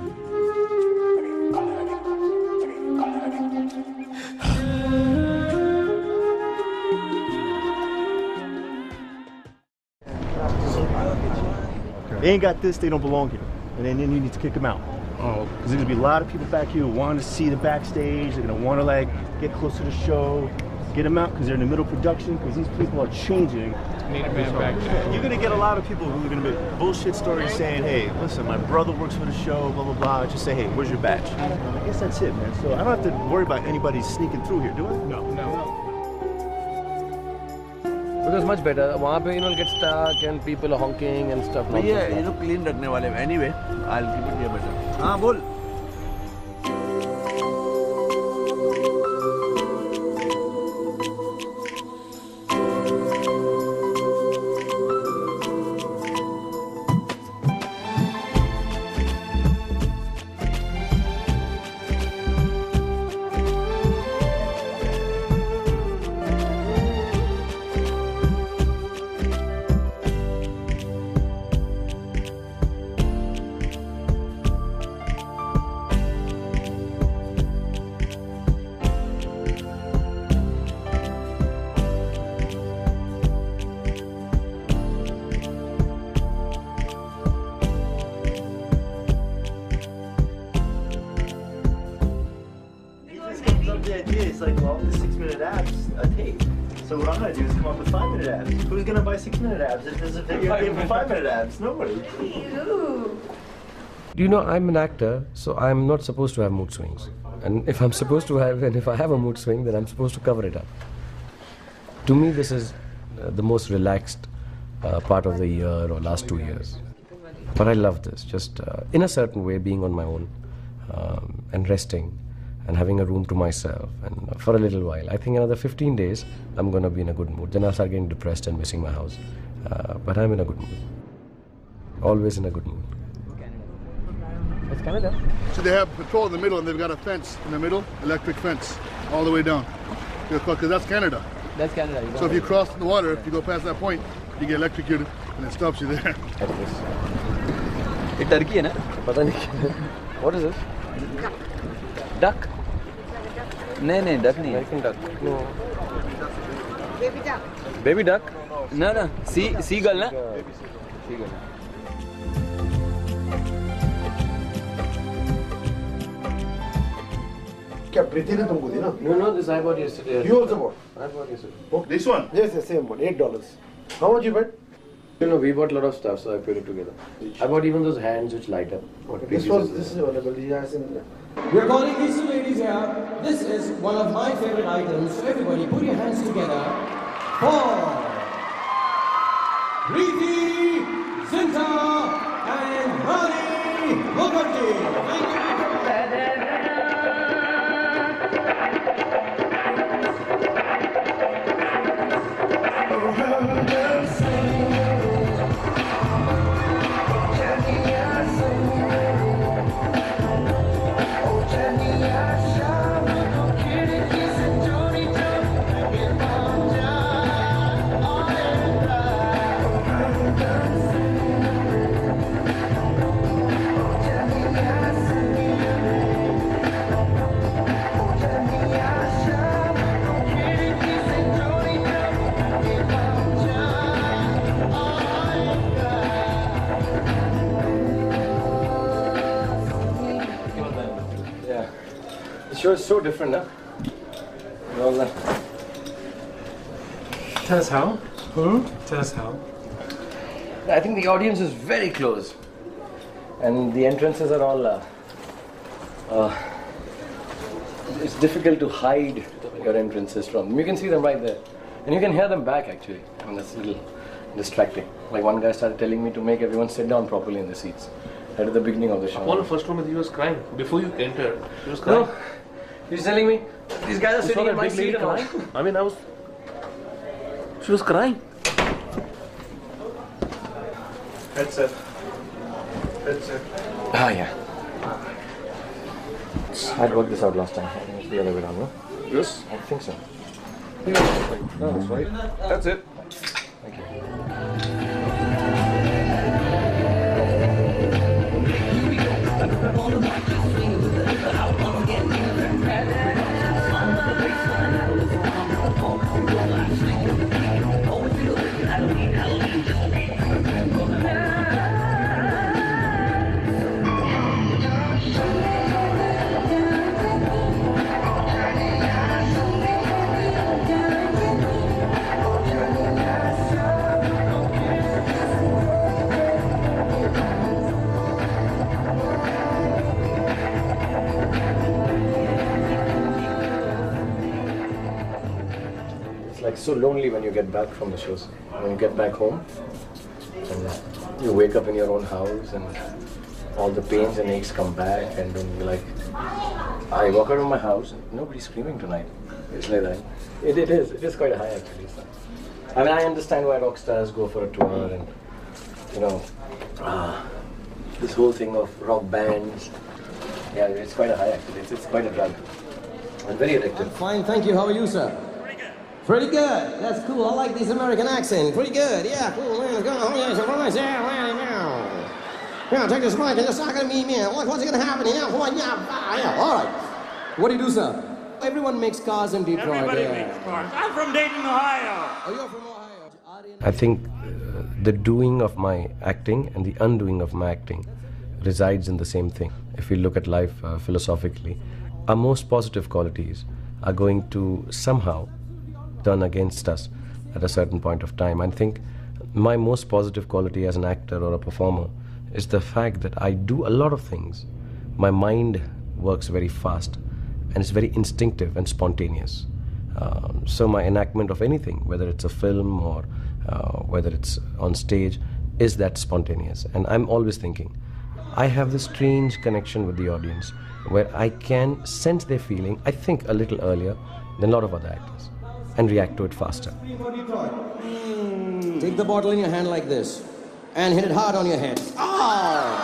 They ain't got this, they don't belong here. And then, then you need to kick them out. Oh, because there's gonna be a lot of people back here who want to see the backstage. They're gonna want to like get close to the show, get them out because they're in the middle of production. Because these people are changing. Need a man back there. You're gonna get a lot of people who are gonna make bullshit stories saying, "Hey, listen, my brother works for the show, blah blah blah." Just say, "Hey, where's your badge?" I guess that's it, man. So I don't have to worry about anybody sneaking through here, do I? No, no. Because much better. वहाँ पे you know get stuck and people are honking and stuff. But yeah, you know, clean रखने वाले. Anyway, I'll keep it here better. हाँ बोल. It's like, well, the six minute abs a tape. So what I'm gonna do is come up with five minute abs. Who's gonna buy six minute abs if there's a video game for five minute abs? Nobody. Ew. You know, I'm an actor, so I'm not supposed to have mood swings. And if I'm supposed to have, and if I have a mood swing, then I'm supposed to cover it up. To me, this is uh, the most relaxed uh, part of the year or last two years. But I love this, just uh, in a certain way, being on my own um, and resting and having a room to myself and uh, for a little while. I think another fifteen days, I'm going to be in a good mood. Then I'll start getting depressed and missing my house. Uh, but I'm in a good mood. Always in a good mood. It's Canada. So they have patrol in the middle and they've got a fence in the middle, electric fence, all the way down. Because that's Canada. That's Canada. So if you cross the water, if you go past that point, you get electrocuted and it stops you there. It's Turkey, na? What is this? Duck. No, no, duck nahi. American duck. No. Baby duck. Baby duck? No, no. Sea, seagull, na? Seagull. What British ne tumko di na? No, no, this I bought yesterday. You also bought? I bought yesterday. Oh, this one? Yes, yes, same one, eight dollars. How much you bet? You know, we bought a lot of stuff, so I put it together. I bought even those hands which light up. Okay. This was, this is available. We're calling these two ladies here. This is one of my favorite items. So everybody put your hands together for Preeti, Zinta, and Rani Mukherjee. Thank you. The show is so different, huh? All that. Tell us how. Hmm? Tell us how. I think the audience is very close. And the entrances are all... Uh, uh, it's difficult to hide your entrances from them. You can see them right there. And you can hear them back, actually. I mean, that's a little distracting. Like one guy started telling me to make everyone sit down properly in the seats. Right at the beginning of the show. On the first room, he was crying. Before you entered, he was crying. No. He's telling me, these guys are You sitting saw in that my big seat lady and all. crying? I mean, I was... She was crying. Headset. Headset. Ah, yeah. I'd worked this out last time. I think it's the other way around, no? Yes? I think so. Yeah. No, that's right. That's it. Thank you. Like so lonely when you get back from the shows. When you get back home and you wake up in your own house and all the pains and aches come back, and then you're like, I walk out of my house and nobody's screaming tonight. It's like that. It, it is. It is quite a high actually. So, I mean, I understand why rock stars go for a tour and, you know, uh, this whole thing of rock bands. Yeah, it's quite a high actually. It's, it's quite a drug. And very addictive. Fine, thank you. How are you, sir? Pretty good. That's cool. I like this American accent. Pretty good. Yeah, cool, man. It's going on. Yeah, so nice. Yeah, yeah, yeah. Yeah, take this mic and just talk to me, man. What, what's going to happen? Yeah, yeah. All right. What do you do, sir? Everyone makes cars in Detroit. Everybody yeah. makes cars. I'm from Dayton, Ohio. Oh, you're from Ohio. I think uh, the doing of my acting and the undoing of my acting resides in the same thing. If we look at life uh, philosophically, our most positive qualities are going to somehow turn against us at a certain point of time. I think my most positive quality as an actor or a performer is the fact that I do a lot of things. My mind works very fast and it's very instinctive and spontaneous. Um, so my enactment of anything, whether it's a film or uh, whether it's on stage, is that spontaneous. And I'm always thinking. I have this strange connection with the audience where I can sense their feeling, I think, a little earlier than a lot of other actors, and react to it faster. Mm. Take the bottle in your hand like this and hit it hard on your head. Oh!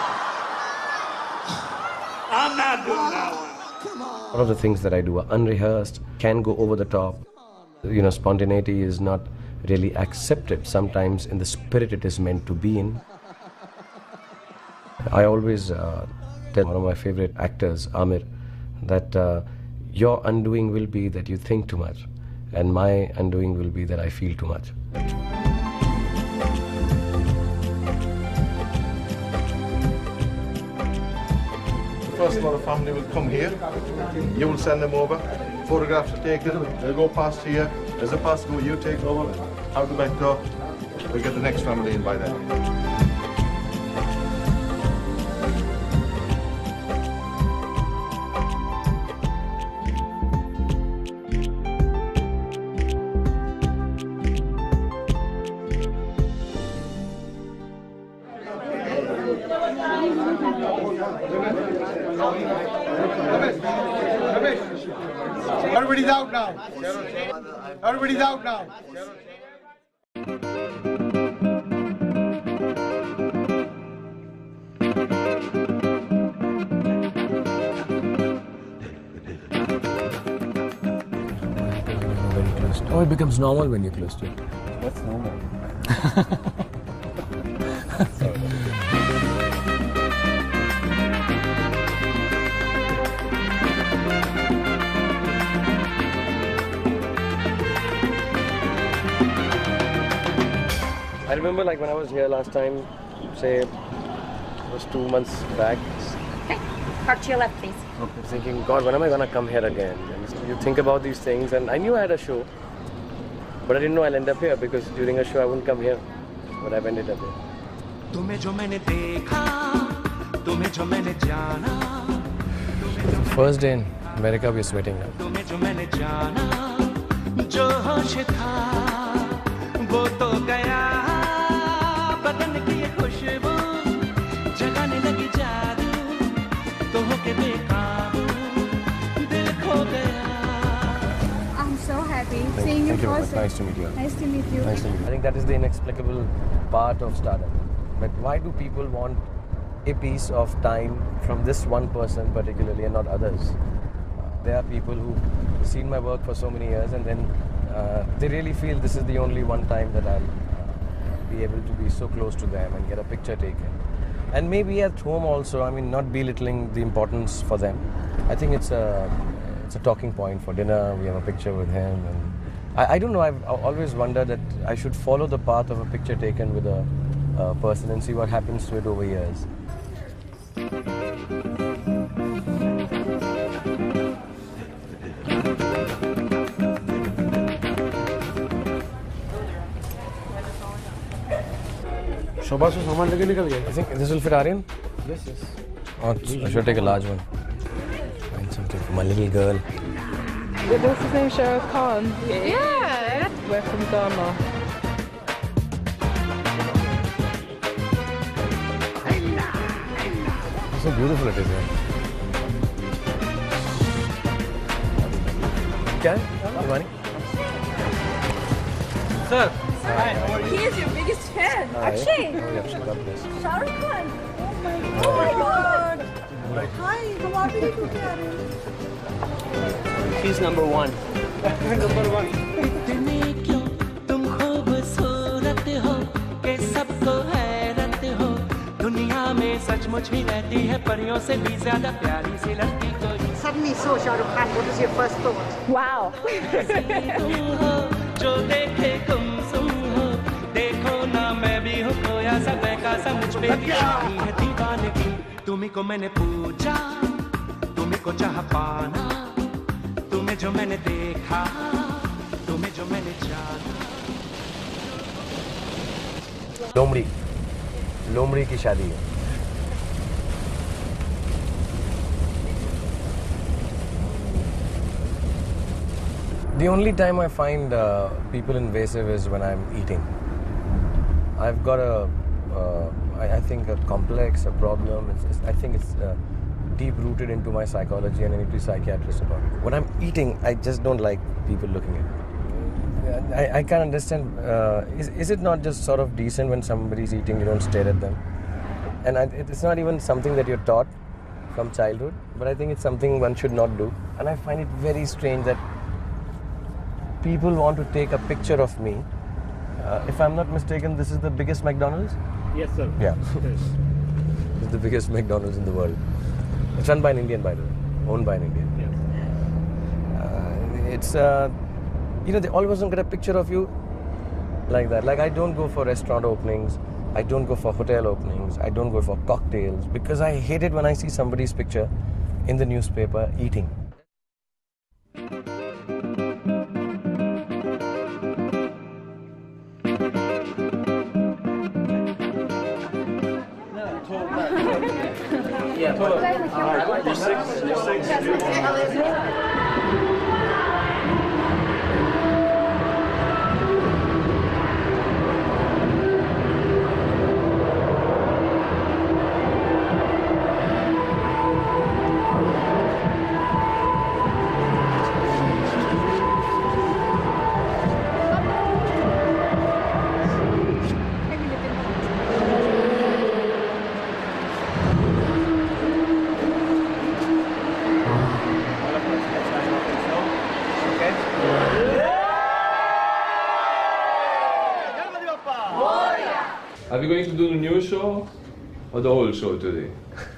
I'm not doing that one. A lot of the things that I do are unrehearsed, can go over the top. You know, spontaneity is not really accepted sometimes in the spirit it is meant to be in. I always uh, tell one of my favorite actors, Amir, that uh, your undoing will be that you think too much, and my undoing will be that I feel too much. The first lot of family will come here, you will send them over, photographs are taken, they'll go past here, as a pass go, you take over, out the back door, we'll get the next family in by then. Everybody's out now. Everybody's out now. Oh, it becomes normal when you're close to it. What's normal? I remember, like, when I was here last time, say, it was two months back. Okay, park to your left, please. I was thinking, God, when am I going to come here again? And you think about these things, and I knew I had a show, but I didn't know I'll end up here, because during a show I wouldn't come here, but I've ended up here. First day in America, we're sweating now. I'm so happy Thank seeing you Thank you very much. first. Nice to meet you. Nice to meet you. Nice to meet you. I think that is the inexplicable part of stardom. But why do people want a piece of time from this one person particularly and not others? Uh, there are people who've seen my work for so many years, and then uh, they really feel this is the only one time that I'll uh, be able to be so close to them and get a picture taken. And maybe at home also, I mean, not belittling the importance for them. I think it's a, it's a talking point for dinner. We have a picture with him. And I, I don't know, I've always wondered that I should follow the path of a picture taken with a, a person and see what happens to it over years. Shobha se saman leke nikal gaya. I think this will fit Aryan? Yes, yes. Oh, I should take a large one. Find something for my little girl. Yeah, what's his name? Shah Rukh Khan. Yeah. We're from Ghana. So beautiful it is here. Okay, Devani. Sir. Hi. He is your biggest fan. Hi. Akshay. Oh, yeah, God bless. Shah Rukh Khan. Oh my God. Hi. How are you today? He's number one. Number one. Suddenly saw Shah Rukh Khan. What was your first thought? Wow. तुम्ही को मैंने पूछा, तुम्ही को चाह पाना, तुम्हें जो मैंने देखा, तुम्हें जो मैंने जाना. Domri. लोमड़ी की शादी है. The only time I find uh, people invasive is when I'm eating. I've got a, uh, I, I think a complex, a problem. It's, it's, I think it's uh, deep-rooted into my psychology, and I need to be a psychiatrist about it. When I'm eating, I just don't like people looking at me. I, I can't understand, uh, is, is it not just sort of decent when somebody's eating, you don't stare at them? And I, it's not even something that you're taught from childhood, but I think it's something one should not do. And I find it very strange that people want to take a picture of me. Uh, if I'm not mistaken, this is the biggest McDonald's? Yes, sir. Yeah. It's the biggest McDonald's in the world. It's run by an Indian, by the way. Owned by an Indian. Yes. Uh, it's, uh, you know, they always don't get a picture of you like that. Like, I don't go for restaurant openings. I don't go for hotel openings. I don't go for cocktails because I hate it when I see somebody's picture in the newspaper eating. Yeah, alright, you're six, you're six. Are we going to do the new show or the whole show today?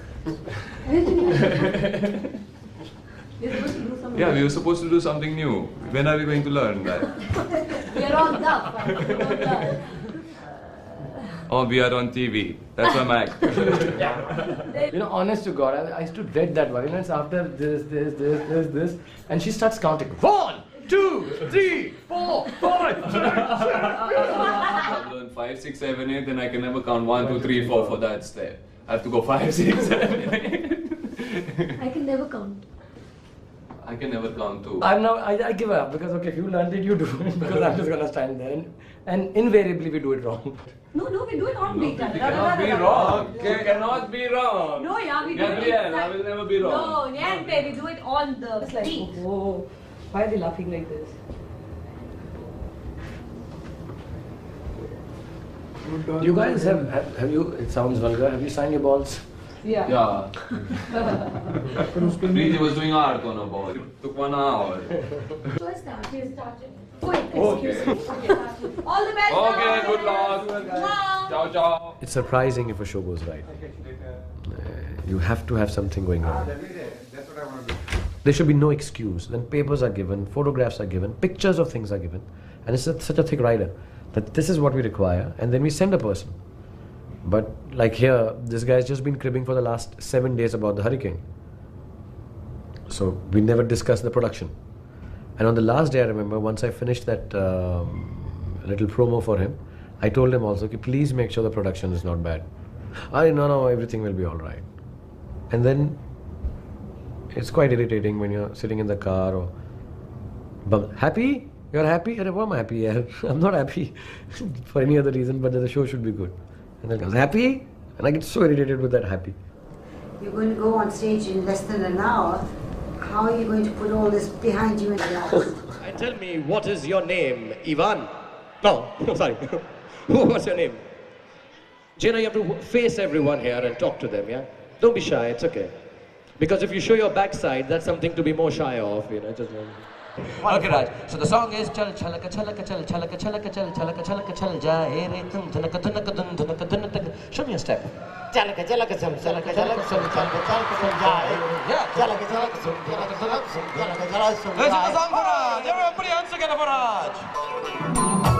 Yeah, we were supposed to do something new. When are we going to learn that? We are on the. Oh, we are on T V. That's why I'm acting. You know, honest to God, I, I used to dread that one. You know, it's after this, this, this, this, this, and she starts counting. One, two, three, four, five, six, I've learned five, six, seven, eight, then I can never count one, two, three, four for that step. I have to go five, six, seven, eight. I can never count. I can never count too. I'm now, I, I give up because, okay, if you learned it, you do it because I'm just going to stand there and, and invariably we do it wrong. No, no, we do it on beat. We cannot be wrong. We cannot be wrong. No, yeah, we do Gabrielle, it. I will never be wrong. No, Niente, we do it on the It's like, beat. oh, why are they laughing like this? You guys have, have, have you, it sounds vulgar, have you signed your balls? Yeah. Yeah. Preeti was doing art on a ball. It took one hour. So I started, started. Quick, Okay. excuse me. Okay. All the best. Okay, good guys. luck. Ciao. Ciao, ciao. It's surprising if a show goes right. Uh, you have to have something going on. There should be no excuse. Then papers are given, photographs are given, pictures of things are given, and it's a, such a thick rider that this is what we require, and then we send a person. But like here, this guy's just been cribbing for the last seven days about the hurricane. So we never discussed the production. And on the last day, I remember, once I finished that um, little promo for him, I told him also, please make sure the production is not bad. I no, no, everything will be all right. And then it's quite irritating when you're sitting in the car or, but happy? You're happy? I'm happy, yeah. I'm not happy for any other reason, but the show should be good. And then goes, happy? And I get so irritated with that happy. You're going to go on stage in less than an hour. How are you going to put all this behind you and behind? And tell me, what is your name, Ivan? No, sorry. What's your name? Jana, you have to face everyone here and talk to them, yeah? Don't be shy, it's okay. Because if you show your backside, that's something to be more shy of, you know, just... Okay, Raj. So the song is Chal chalaka chalaka chal chalaka chalaka chal chalaka chalaka chal jaye re tum dhanaka dhanaka dhan dhanaka dhanaka. Show me a step. Chalaka chalaka chal chalaka chalaka chal chalaka chalaka chal jaye. Yeah. Chalaka chalaka chal chalaka chalaka chal chalaka chalaka chal jaye. Let's do the song for Raj. Everyone put your hands together for Raj.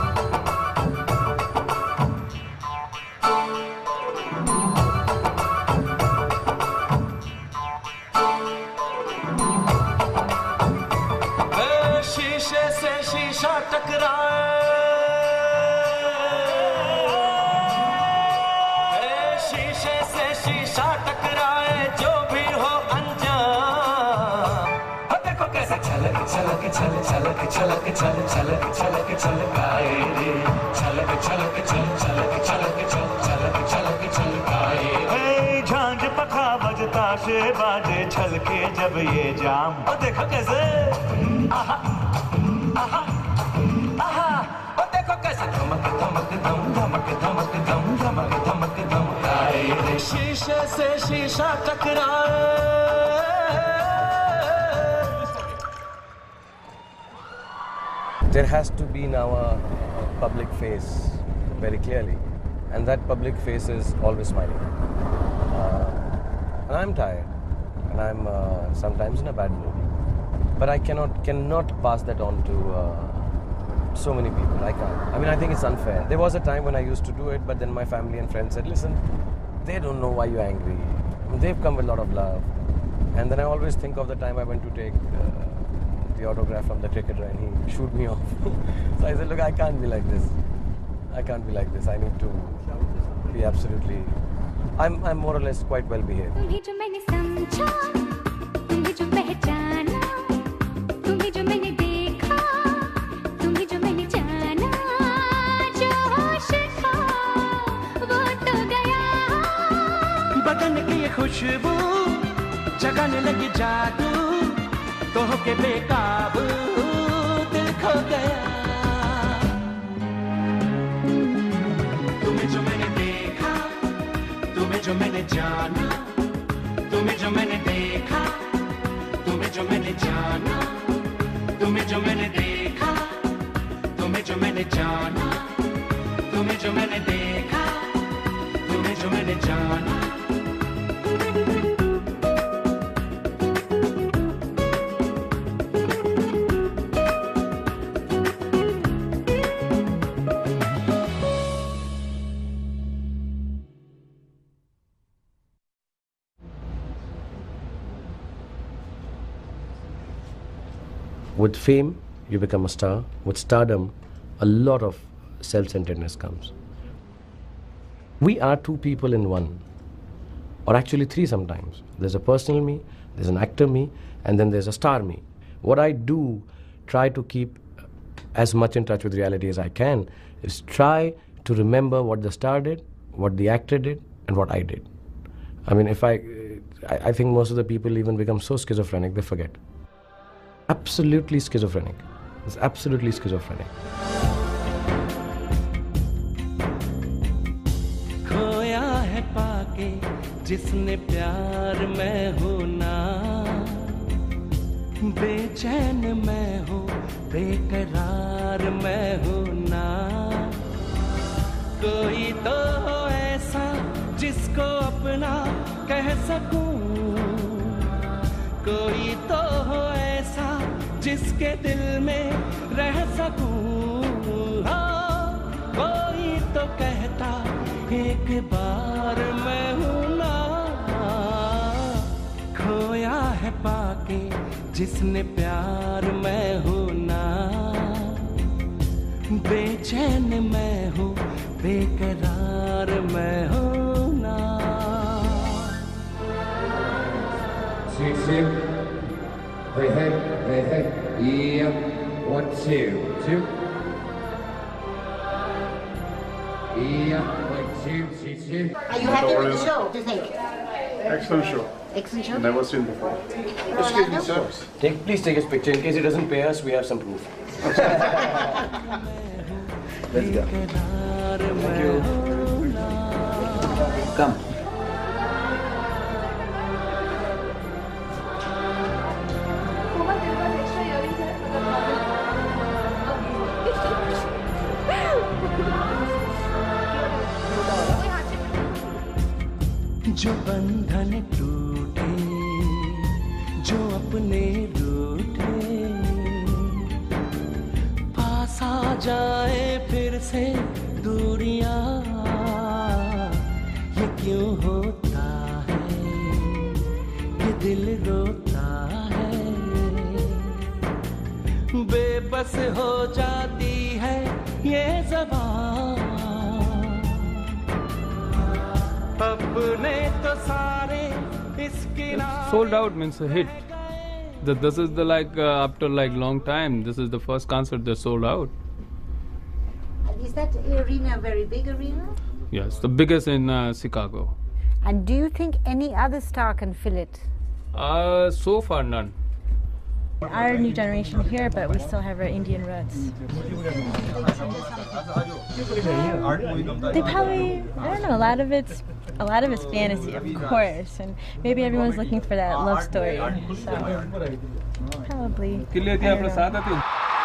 टकराए शीशा टकराए जो भी हो अंजाम। देखो कैसे छलक छलक छल छलक छलक छल छलक छलक छलकाए रे, छलक छलक छल छलक छलक छल छलक छलक छलकाए रे। झांझ पखा बजता से बाजे छलके जब ये जाम। ओ देखो कैसे आहा आहा आहा, ओ देखो कैसे धमक धमक धम धमक धमक धम धमक धमक धमकाए रे। शीशे से शीशा टकराए। There has to be now a public face, very clearly, and that public face is always smiling. Uh, and I'm tired, and I'm uh, sometimes in a bad mood, but I cannot cannot pass that on to uh, so many people. I can't. I mean, I think it's unfair. There was a time when I used to do it, but then my family and friends said, "Listen, they don't know why you're angry. I mean, they've come with a lot of love." And then I always think of the time I went to take Uh, the autograph from the cricketer and he shoot me off. So I said, look, I can't be like this. I can't be like this. I need to be absolutely. I'm I'm more or less quite well behaved. तुम्हें जो मैंने समझा, तुम्हें जो पहचाना, तुम्हें जो मैंने देखा, तुम्हें जो मैंने जाना, जो होश था वो तो गया। बदन की ये खुशबू जगाने लगी जादू, तो होके बेकाबू दिल खो गया। तुम्हें जो मैंने देखा, तुम्हें जो मैंने जाना, तुम्हें जो मैंने देखा, तुम्हें जो मैंने जाना, तुम्हें जो मैंने देखा, तुम्हें जो मैंने जाना, तुम्हें जो मैंने देखा, तुम्हें जो मैंने जाना। With fame, you become a star. With stardom, a lot of self-centeredness comes. We are two people in one, or actually three sometimes. There's a personal me, there's an actor me, and then there's a star me. What I do, try to keep as much in touch with reality as I can, is try to remember what the star did, what the actor did, and what I did. I mean, if I, I, I think most of the people even become so schizophrenic, they forget. Absolutely schizophrenic. It's absolutely schizophrenic. खोया है पाके जिसने प्यार में हो ना, बेचैन मैं हो, बेकरार मैं हो ना। कोई तो हो ऐसा जिसको अपना कह सकूं, कोई तो हो ऐसा जिसके दिल में रह सकूं। हाँ, कोई तो कहता एक बार मैं हूँ ना। खोया है पाके जिसने प्यार मैं हूँ ना, बेचैन मैं हूँ, बेकरार मैं हूँ ना। Six, six. Hey, hey, hey, hey. Yeah. One, two, two. Yeah. One, two, two, two. Are you happy with the show? What do you think? Excellent show. Excellent show. Never seen before. Excuse me, sir. Take, please take his picture. In case he doesn't pay us, we have some proof. Let's go. Thank you. Come. जो बंधन टूटे, जो अपने रूठे, पास आ जाए फिर से दूरियां, ये क्यों होता है, ये दिल रोता है, बेबस हो जाती है ये ज़बान। अब Sold out means a hit. That this is the like uh, after like long time. This is the first concert that sold out. Is that arena a very big arena? Yes, the biggest in uh, Chicago. And do you think any other star can fill it? Uh, so far none. Our new generation here, but we still have our Indian roots. They probably, I don't know, a lot of it's, a lot of it's fantasy, of course, and maybe everyone's looking for that love story. So, probably. I don't know.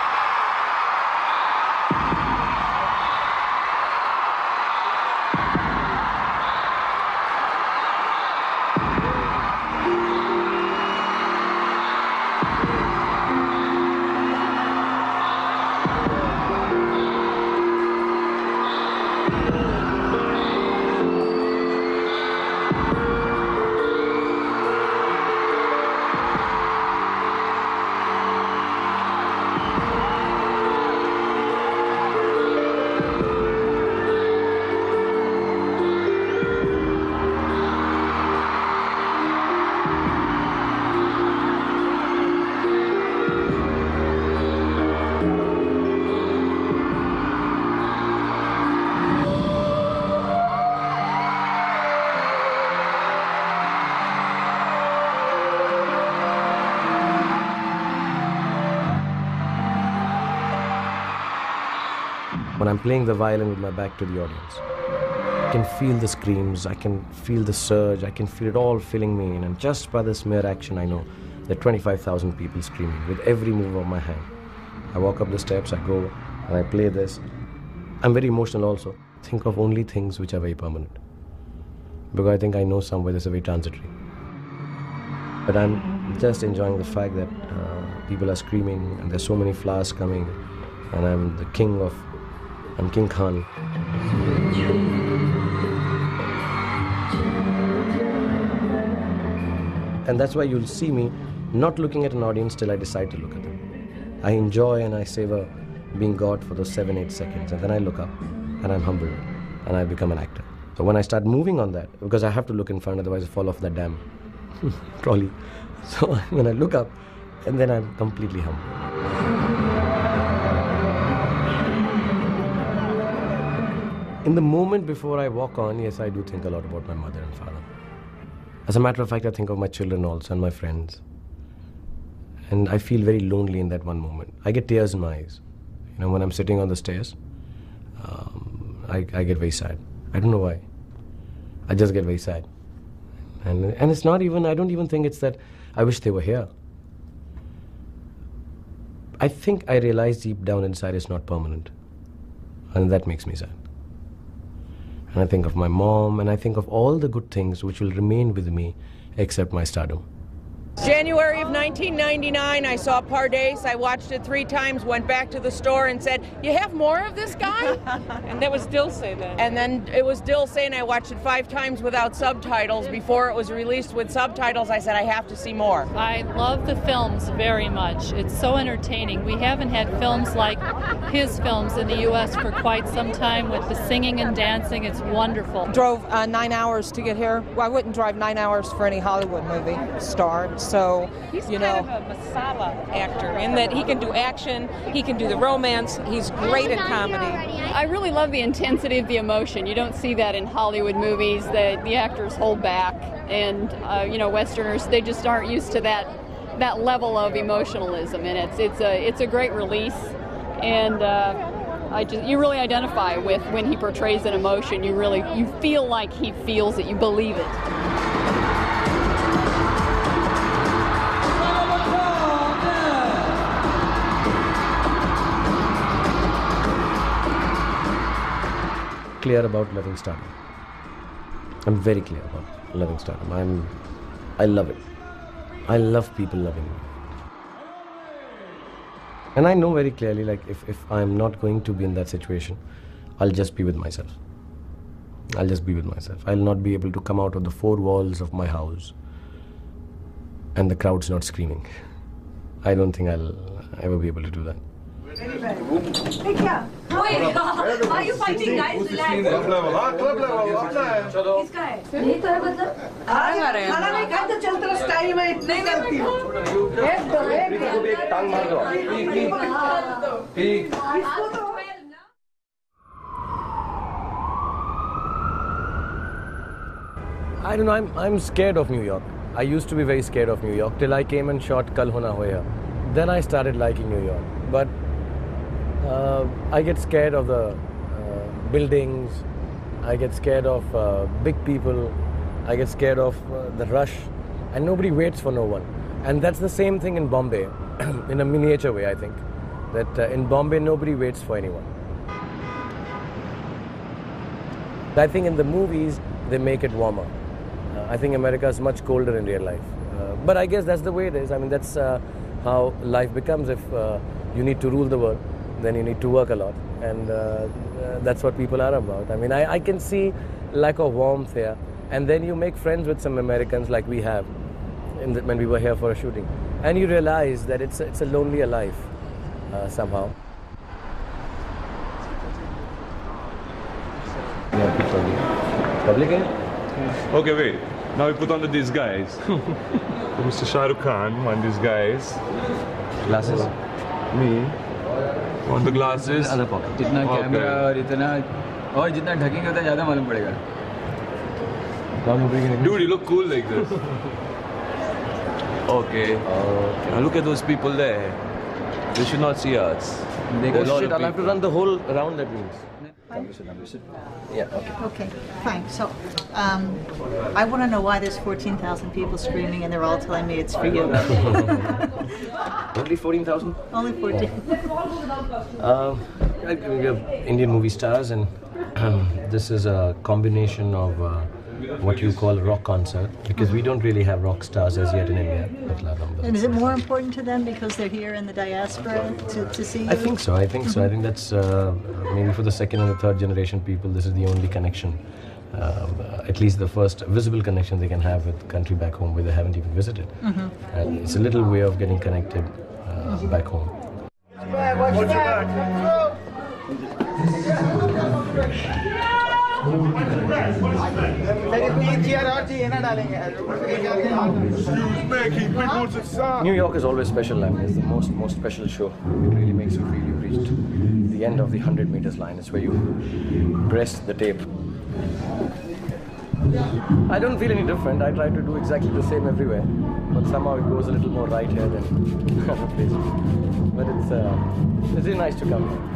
When I'm playing the violin with my back to the audience, I can feel the screams, I can feel the surge, I can feel it all filling me in, and just by this mere action I know there are twenty-five thousand people screaming with every move of my hand. I walk up the steps, I go, and I play this. I'm very emotional also. Think of only things which are very permanent. Because I think I know somewhere this is very transitory. But I'm just enjoying the fact that uh, people are screaming and there's so many flowers coming, and I'm the king of I'm King Khan. And that's why you'll see me not looking at an audience till I decide to look at them. I enjoy and I savor being God for those seven, eight seconds, and then I look up and I'm humbled and I become an actor. So when I start moving on that, because I have to look in front, otherwise I fall off the damn trolley. So when I look up, and then I'm completely humbled. In the moment before I walk on, yes, I do think a lot about my mother and father. As a matter of fact, I think of my children also and my friends. And I feel very lonely in that one moment. I get tears in my eyes. You know, when I'm sitting on the stairs, um, I, I get very sad. I don't know why. I just get very sad. And, and it's not even, I don't even think it's that I wish they were here. I think I realize deep down inside it's not permanent. And that makes me sad. And I think of my mom, and I think of all the good things which will remain with me except my stardom. January of nineteen ninety-nine, I saw Pardes. I watched it three times, went back to the store and said, "You have more of this guy?" And that was Dilse then. And then it was Dilse, and I watched it five times without subtitles. Before it was released with subtitles, I said, I have to see more. I love the films very much. It's so entertaining. We haven't had films like his films in the U S for quite some time with the singing and dancing. It's wonderful. Drove uh, nine hours to get here. Well, I wouldn't drive nine hours for any Hollywood movie star. So, he's you kind know. of a masala actor in that he can do action, he can do the romance, he's great at comedy. I really love the intensity of the emotion. You don't see that in Hollywood movies. The, the actors hold back, and uh, you know, Westerners, they just aren't used to that that level of emotionalism, and it's it's a it's a great release, and uh, I just you really identify with when he portrays an emotion. You really you feel like he feels it. You believe it. Clear about loving stardom. I'm very clear about loving stardom. I'm, I love it. I love people loving me. And I know very clearly, like, if, if I'm not going to be in that situation, I'll just be with myself. I'll just be with myself. I'll not be able to come out of the four walls of my house and the crowd's not screaming. I don't think I'll ever be able to do that. Hey, क्या? How Wait, why are you fighting, guys? Relax. Club level, हाँ, club level, अपना है. चलो. किसका है? नहीं तो है मतलब. खाना नहीं खाते चलते रहो स्टाइल में इतने करती हो. एक दो एक दो. एक टांग मार दो. ठीक. I don't know, I'm, I'm scared of New York. I used to be very scared of New York till I came and shot Kal Ho Na Ho here. Then I started liking New York. But uh, I get scared of the uh, buildings, I get scared of uh, big people, I get scared of uh, the rush, and nobody waits for no one. And that's the same thing in Bombay, in a miniature way, I think. That uh, in Bombay, nobody waits for anyone. I think in the movies, they make it warmer. I think America is much colder in real life. Uh, but I guess that's the way it is. I mean, that's uh, how life becomes. If uh, you need to rule the world, then you need to work a lot. And uh, uh, that's what people are about. I mean, I, I can see lack of warmth here. And then you make friends with some Americans like we have in the, when we were here for a shooting. And you realize that it's, it's a lonelier life uh, somehow. Public? Okay, wait. Now we put on the disguise. Mister Shah Rukh Khan, one disguise. Glasses? Me. On the glasses. Other pocket. जितना camera और इतना और जितना ढकेंगे उतना ज़्यादा मालूम पड़ेगा. Dude, you look cool like this. Okay. Okay. Now look at those people there. They should not see us. Oh shit, I'll have to run the whole round, that means. Yeah, okay. Okay, fine. So, um, I want to know why there's fourteen thousand people screaming and they're all telling me it's for you. Only fourteen thousand? Only fourteen. Um, I mean, we have Indian movie stars, and um, this is a combination of uh, what you call a rock concert, because we don't really have rock stars as yet in India. And is it more important to them because they're here in the diaspora to, to see you? I think so, I think so. I think that's uh, maybe for the second and the third generation people, this is the only connection, uh, at least the first visible connection they can have with country back home where they haven't even visited. Mm-hmm. And it's a little way of getting connected uh, back home. Watch your back. New York is always special. I mean, it's the most most special show. It really makes you feel you've reached the end of the hundred meters line. It's where you press the tape. I don't feel any different. I try to do exactly the same everywhere, but somehow it goes a little more right here than other places. But it's uh, it's really nice to come here.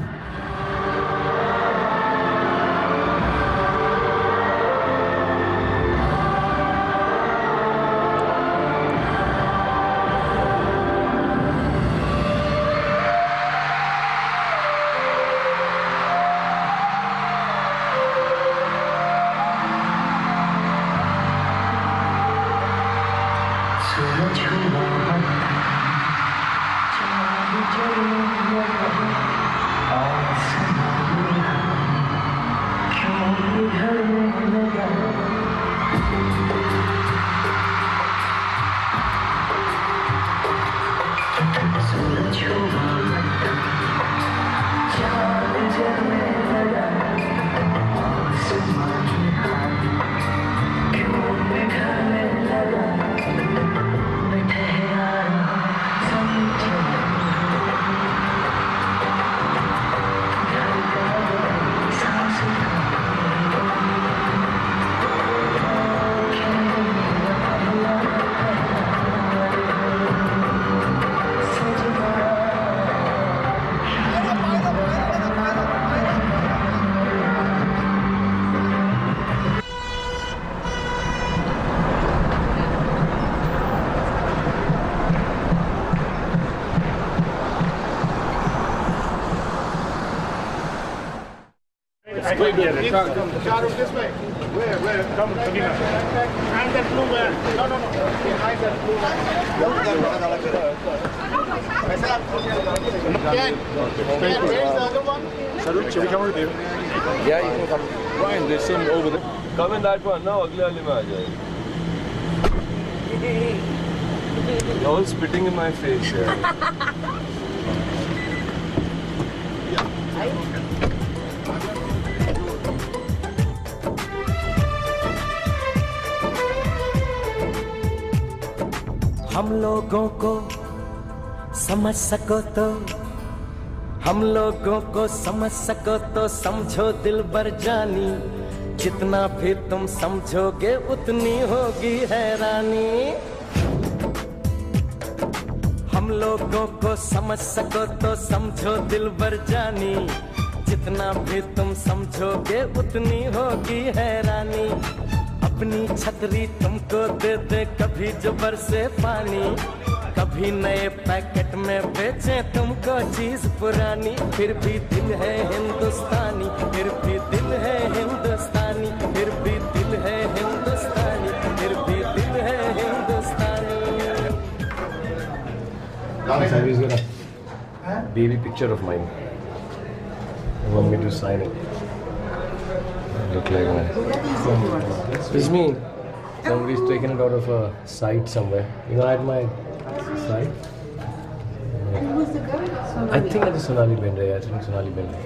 Shah Rukh, this way. Where, where? Come, Kabhi Gham. And that blue man. No, no, no. Behind that blue man. Ken, Ken, where's the other one? Shahrukh, should we come with you? Yeah, you can come. Ryan, there's some over there. Come in that one. No, agle wale mein aa jaye. You're all spitting in my face here. हम लोगों को समझ सको तो हम लोगों को समझ सको तो समझो दिल भर जानी जितना भी तुम समझोगे उतनी होगी हैरानी हम लोगों को समझ सको तो समझो दिल भर जानी जितना भी तुम समझोगे उतनी होगी हैरानी अपनी छतरी तुमको दे दे कभी जो बरसे पानी कभी नए पैकेट में बेचे तुमको चीज पुरानी फिर भी दिल है हिंदुस्तानी फिर भी दिल है हिंदुस्तानी फिर भी दिल है हिंदुस्तानी फिर भी दिल है हिंदुस्तानी He's got a baby picture of mine. You want me to sign it? Look like man. It's me. Somebody's taken it out of a site somewhere. You know, at my site. Who was the girl? I think it is Sonali Bendre. I think Sonali Bendre.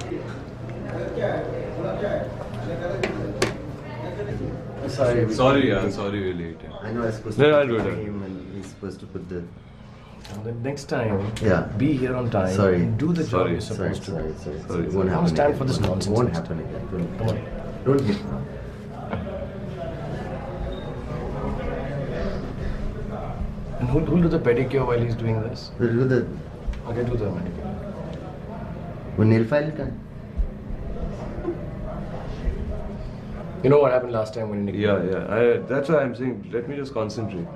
Sorry. Sorry, yeah. Sorry, we're late. I know I was supposed No, to I'll do put it. the name and he's supposed to put the. The next time, Yeah. be here on time. Sorry. And do the job Sorry, you're supposed sorry, to sorry, do. sorry, sorry. I Won't don't happen stand again. for this nonsense. Won't happen again. Don't, Come on. Don't get. And who'll, who'll do the pedicure while he's doing this? We'll do the. Okay, do the pedicure. वो nail file का. You know what happened last time when you Yeah, yeah. I, that's why I'm saying, let me just concentrate.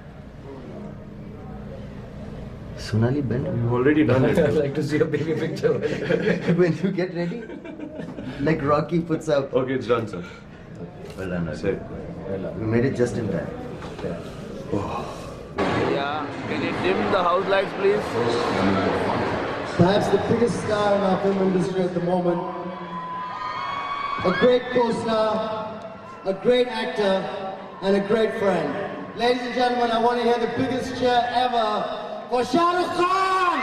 Sonali Bendre. You've already done it. I'd like to see a baby picture. When you get ready, like Rocky puts up. Okay, it's done, sir. Well done, Rocky. Say. Well done. We made it just in time. Yeah, can you dim the house lights, please? Perhaps the biggest star in our film industry at the moment. A great co-star, a great actor, and a great friend. Ladies and gentlemen, I want to hear the biggest cheer ever for Shah Rukh Khan!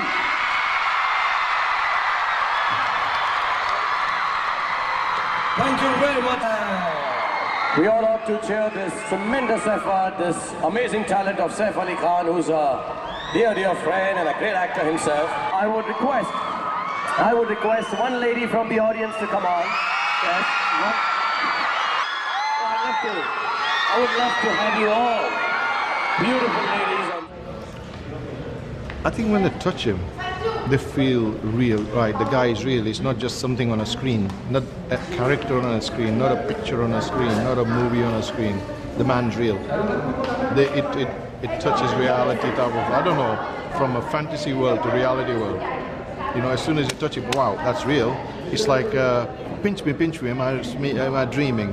Thank you very much. We all ought to cheer this tremendous effort, this amazing talent of Saif Ali Khan, who's a dear, dear friend and a great actor himself. I would request, I would request one lady from the audience to come on. Yes, one. Oh, I'd love to, I would love to have you all, beautiful ladies. I think when they touch him, they feel real, right? The guy is real. It's not just something on a screen, not a character on a screen, not a picture on a screen, not a movie on a screen. The man's real. They, it, it, it touches reality type of, I don't know, from a fantasy world to reality world. You know, as soon as you touch it, wow, that's real. It's like, uh, pinch me, pinch me, am I, am I dreaming?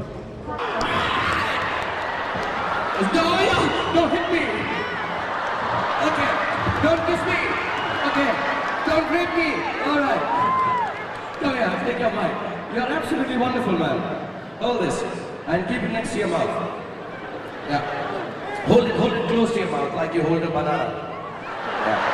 No, don't hit me. Okay, don't kiss me. Okay. Don't rape me! Alright. Come here, I'll take your mic. You're absolutely wonderful, man. Hold this. And keep it next to your mouth. Yeah. Hold it, hold it close to your mouth like you hold a banana. Yeah.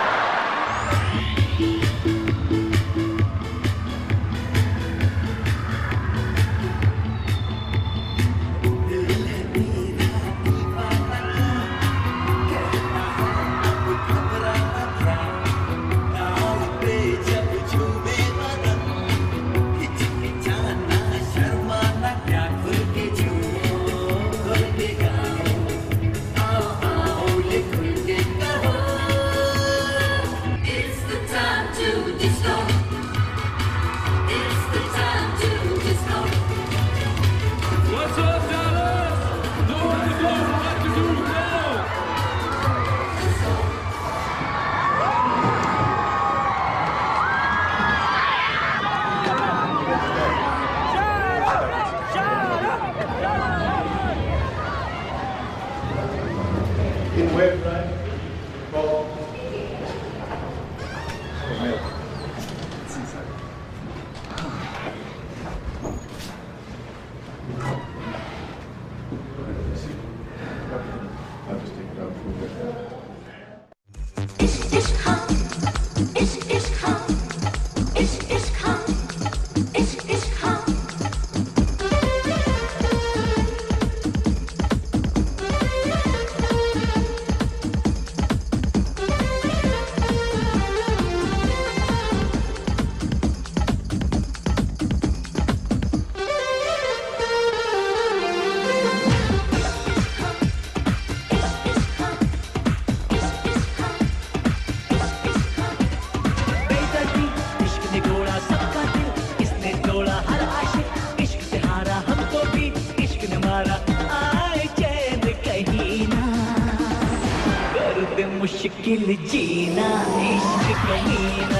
मुश्किल जीना इश्क कमीना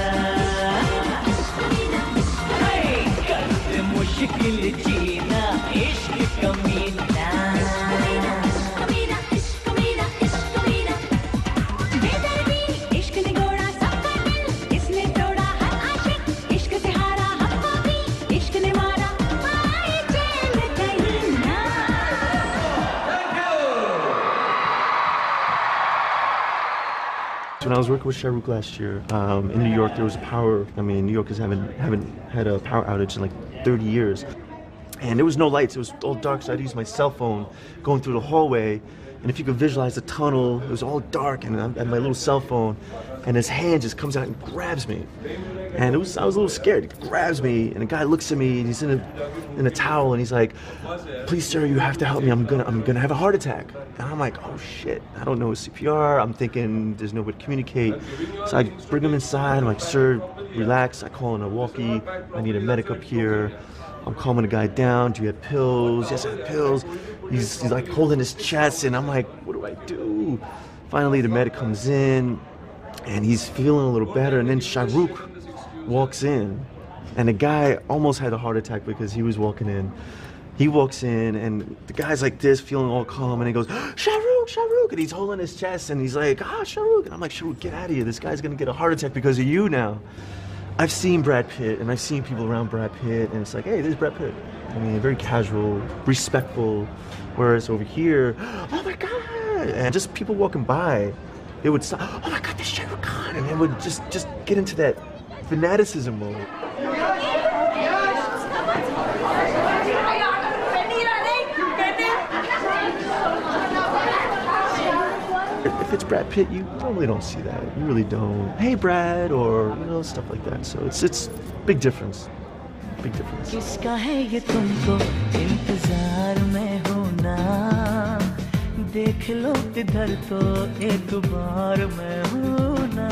करते मुश्किल जीना इश्क कमीना When I was working with Shah Rukh last year um, in New York, there was a power. I mean, New Yorkers haven't haven't had a power outage in like thirty years, and there was no lights. It was all dark, so I had to use my cell phone going through the hallway. And if you could visualize the tunnel, it was all dark, and I had my little cell phone, and his hand just comes out and grabs me, and it was I was a little scared. He grabs me, and the guy looks at me, and he's in a in a towel, and he's like, "Please, sir, you have to help me. I'm gonna I'm gonna have a heart attack." And I'm like, "Oh shit! I don't know C P R." I'm thinking there's no way to communicate, so I bring him inside. I'm like, "Sir, relax." I call in a walkie. I need a medic up here. I'm calming the guy down. Do you have pills? Yes, I have pills. He's, he's like holding his chest, and I'm like, what do I do? Finally, the medic comes in, and he's feeling a little better. And then Shah Rukh walks in, and the guy almost had a heart attack because he was walking in. He walks in, and the guy's like this, feeling all calm, and he goes, Shah Rukh, Shah Rukh, and he's holding his chest, and he's like, ah, Shah Rukh. And I'm like, Shah Rukh, get out of here. This guy's gonna get a heart attack because of you now. I've seen Brad Pitt, and I've seen people around Brad Pitt, and it's like, hey, there's Brad Pitt. I mean, very casual, respectful, whereas over here, oh my God, and just people walking by, they would stop, oh my God, there's Shah Rukh Khan, and they would just, just get into that fanaticism mode. If it's Brad Pitt, you normally don't see that. You really don't. Hey, Brad, or you know, stuff like that. So it's it's big difference. Big difference. किसका है ये तुमको इंतजार में होना देख लो इधर तो एक बार मैं हूँ ना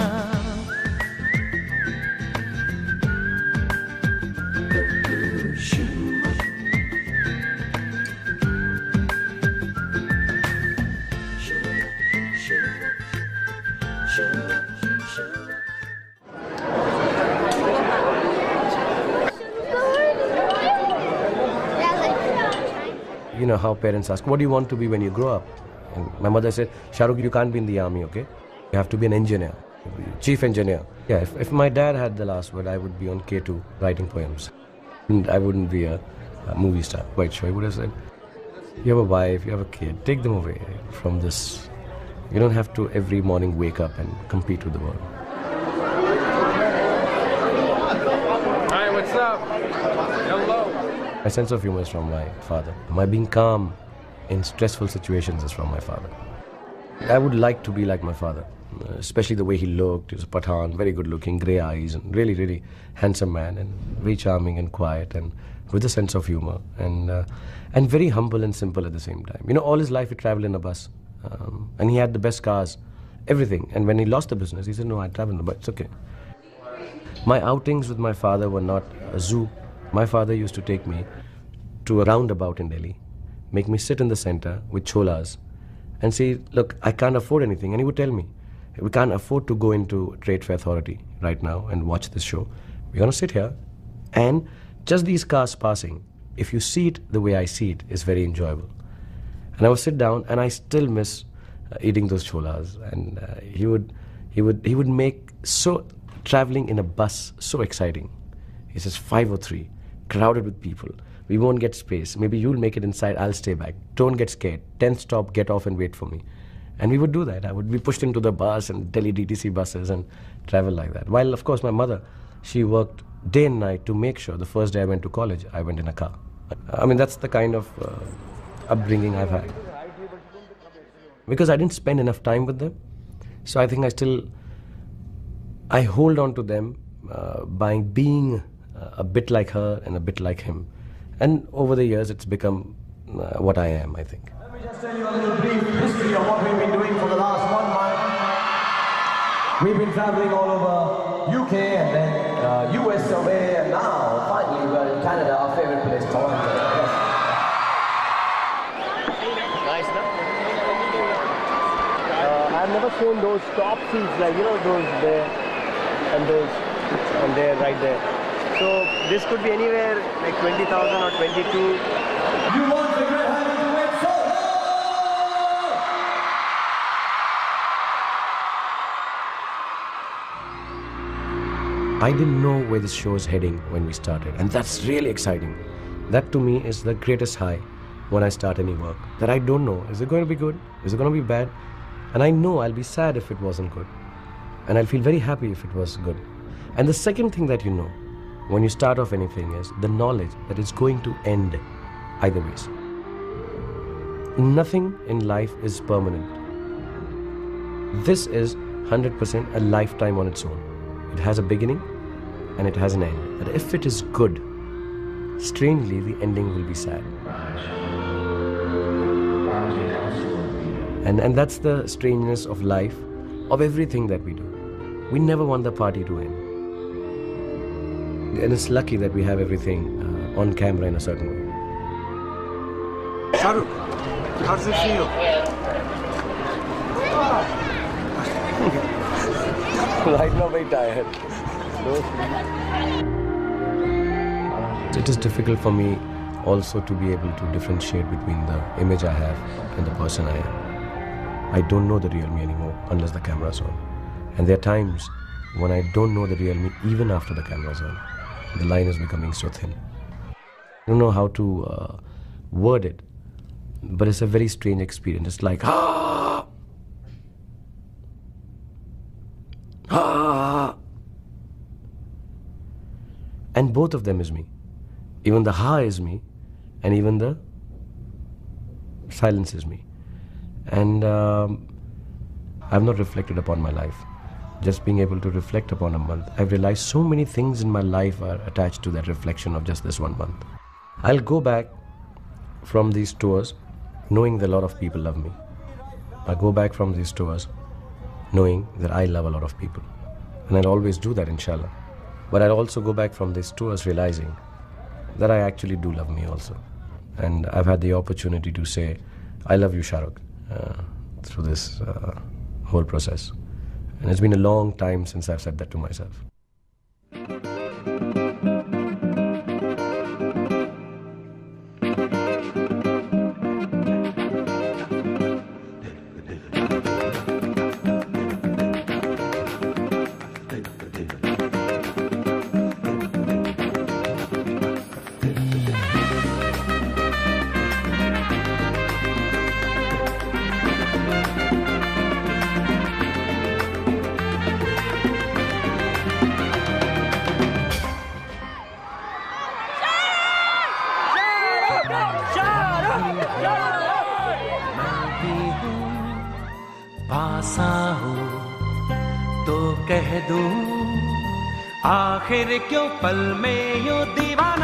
You know how parents ask, what do you want to be when you grow up? And my mother said, Shah Rukh, you can't be in the army, okay? You have to be an engineer, chief engineer. Yeah, if, if my dad had the last word, I would be on K two writing poems. And I wouldn't be a, a movie star, quite sure. I would have said, you have a wife, you have a kid, take them away from this. You don't have to every morning wake up and compete with the world. Hi, what's up? Hello. My sense of humor is from my father. My being calm in stressful situations is from my father. I would like to be like my father, especially the way he looked. He was a Pathan, very good looking, grey eyes, and really, really handsome man, and very charming and quiet, and with a sense of humor, and uh, and very humble and simple at the same time. You know, all his life he traveled in a bus, um, and he had the best cars, everything. And when he lost the business, he said, no, I travel in a bus, it's okay. My outings with my father were not a zoo. My father used to take me to a roundabout in Delhi, make me sit in the center with cholas and say, look, I can't afford anything. And he would tell me, we can't afford to go into Trade Fair Authority right now and watch this show. We're going to sit here, and just these cars passing, if you see it the way I see it, is very enjoyable. And I would sit down, and I still miss uh, eating those cholas. And uh, he would, he would, he would make so traveling in a bus so exciting. He says five or three, crowded with people. We won't get space. Maybe you'll make it inside, I'll stay back. Don't get scared. tenth stop, get off and wait for me. And we would do that. I would be pushed into the bus and Delhi D T C buses and travel like that. While, of course, my mother, she worked day and night to make sure the first day I went to college, I went in a car. I mean, that's the kind of uh, upbringing I've had. Because I didn't spend enough time with them. So I think I still, I hold on to them uh, by being uh, a bit like her and a bit like him. And over the years, it's become uh, what I am, I think. Let me just tell you a little brief history of what we've been doing for the last one month. We've been traveling all over U K and then uh, U S away, and now finally we're in Canada, our favorite place, Toronto. Yes. Nice, no? Uh, I've never shown those top seats, like, you know, those there and those and there, right there. So this could be anywhere like twenty thousand or twenty-two. You want the great honey to wait so I didn't know where this show is heading when we started, and that's really exciting. That to me is the greatest high when I start any work. That I don't know, is it going to be good? Is it going to be bad? And I know I'll be sad if it wasn't good. And I'll feel very happy if it was good. And the second thing that you know when you start off anything is the knowledge that it's going to end either ways. Nothing in life is permanent. This is one hundred percent a lifetime on its own. It has a beginning and it has an end. But if it is good, strangely the ending will be sad. And, and that's the strangeness of life, of everything that we do. We never want the party to end. And it's lucky that we have everything uh, on camera in a certain way. Shahrukh, how does it feel? Right now, very tired. It is difficult for me also to be able to differentiate between the image I have and the person I am. I don't know the real me anymore unless the camera's on. And there are times when I don't know the real me even after the camera's on. The line is becoming so thin. I don't know how to uh, word it, but it's a very strange experience. It's like, ah! Ah! And both of them is me. Even the ha is me, and even the silence is me. And um, I've not reflected upon my life. Just being able to reflect upon a month, I've realized so many things in my life are attached to that reflection of just this one month. I'll go back from these tours knowing that a lot of people love me. I'll go back from these tours knowing that I love a lot of people. And I'll always do that, inshallah. But I'll also go back from these tours realizing that I actually do love me also. And I've had the opportunity to say, I love you, Shah Rukh, uh, through this uh, whole process. And it's been a long time since I've said that to myself. आखिर क्यों पल में यूं दीवाना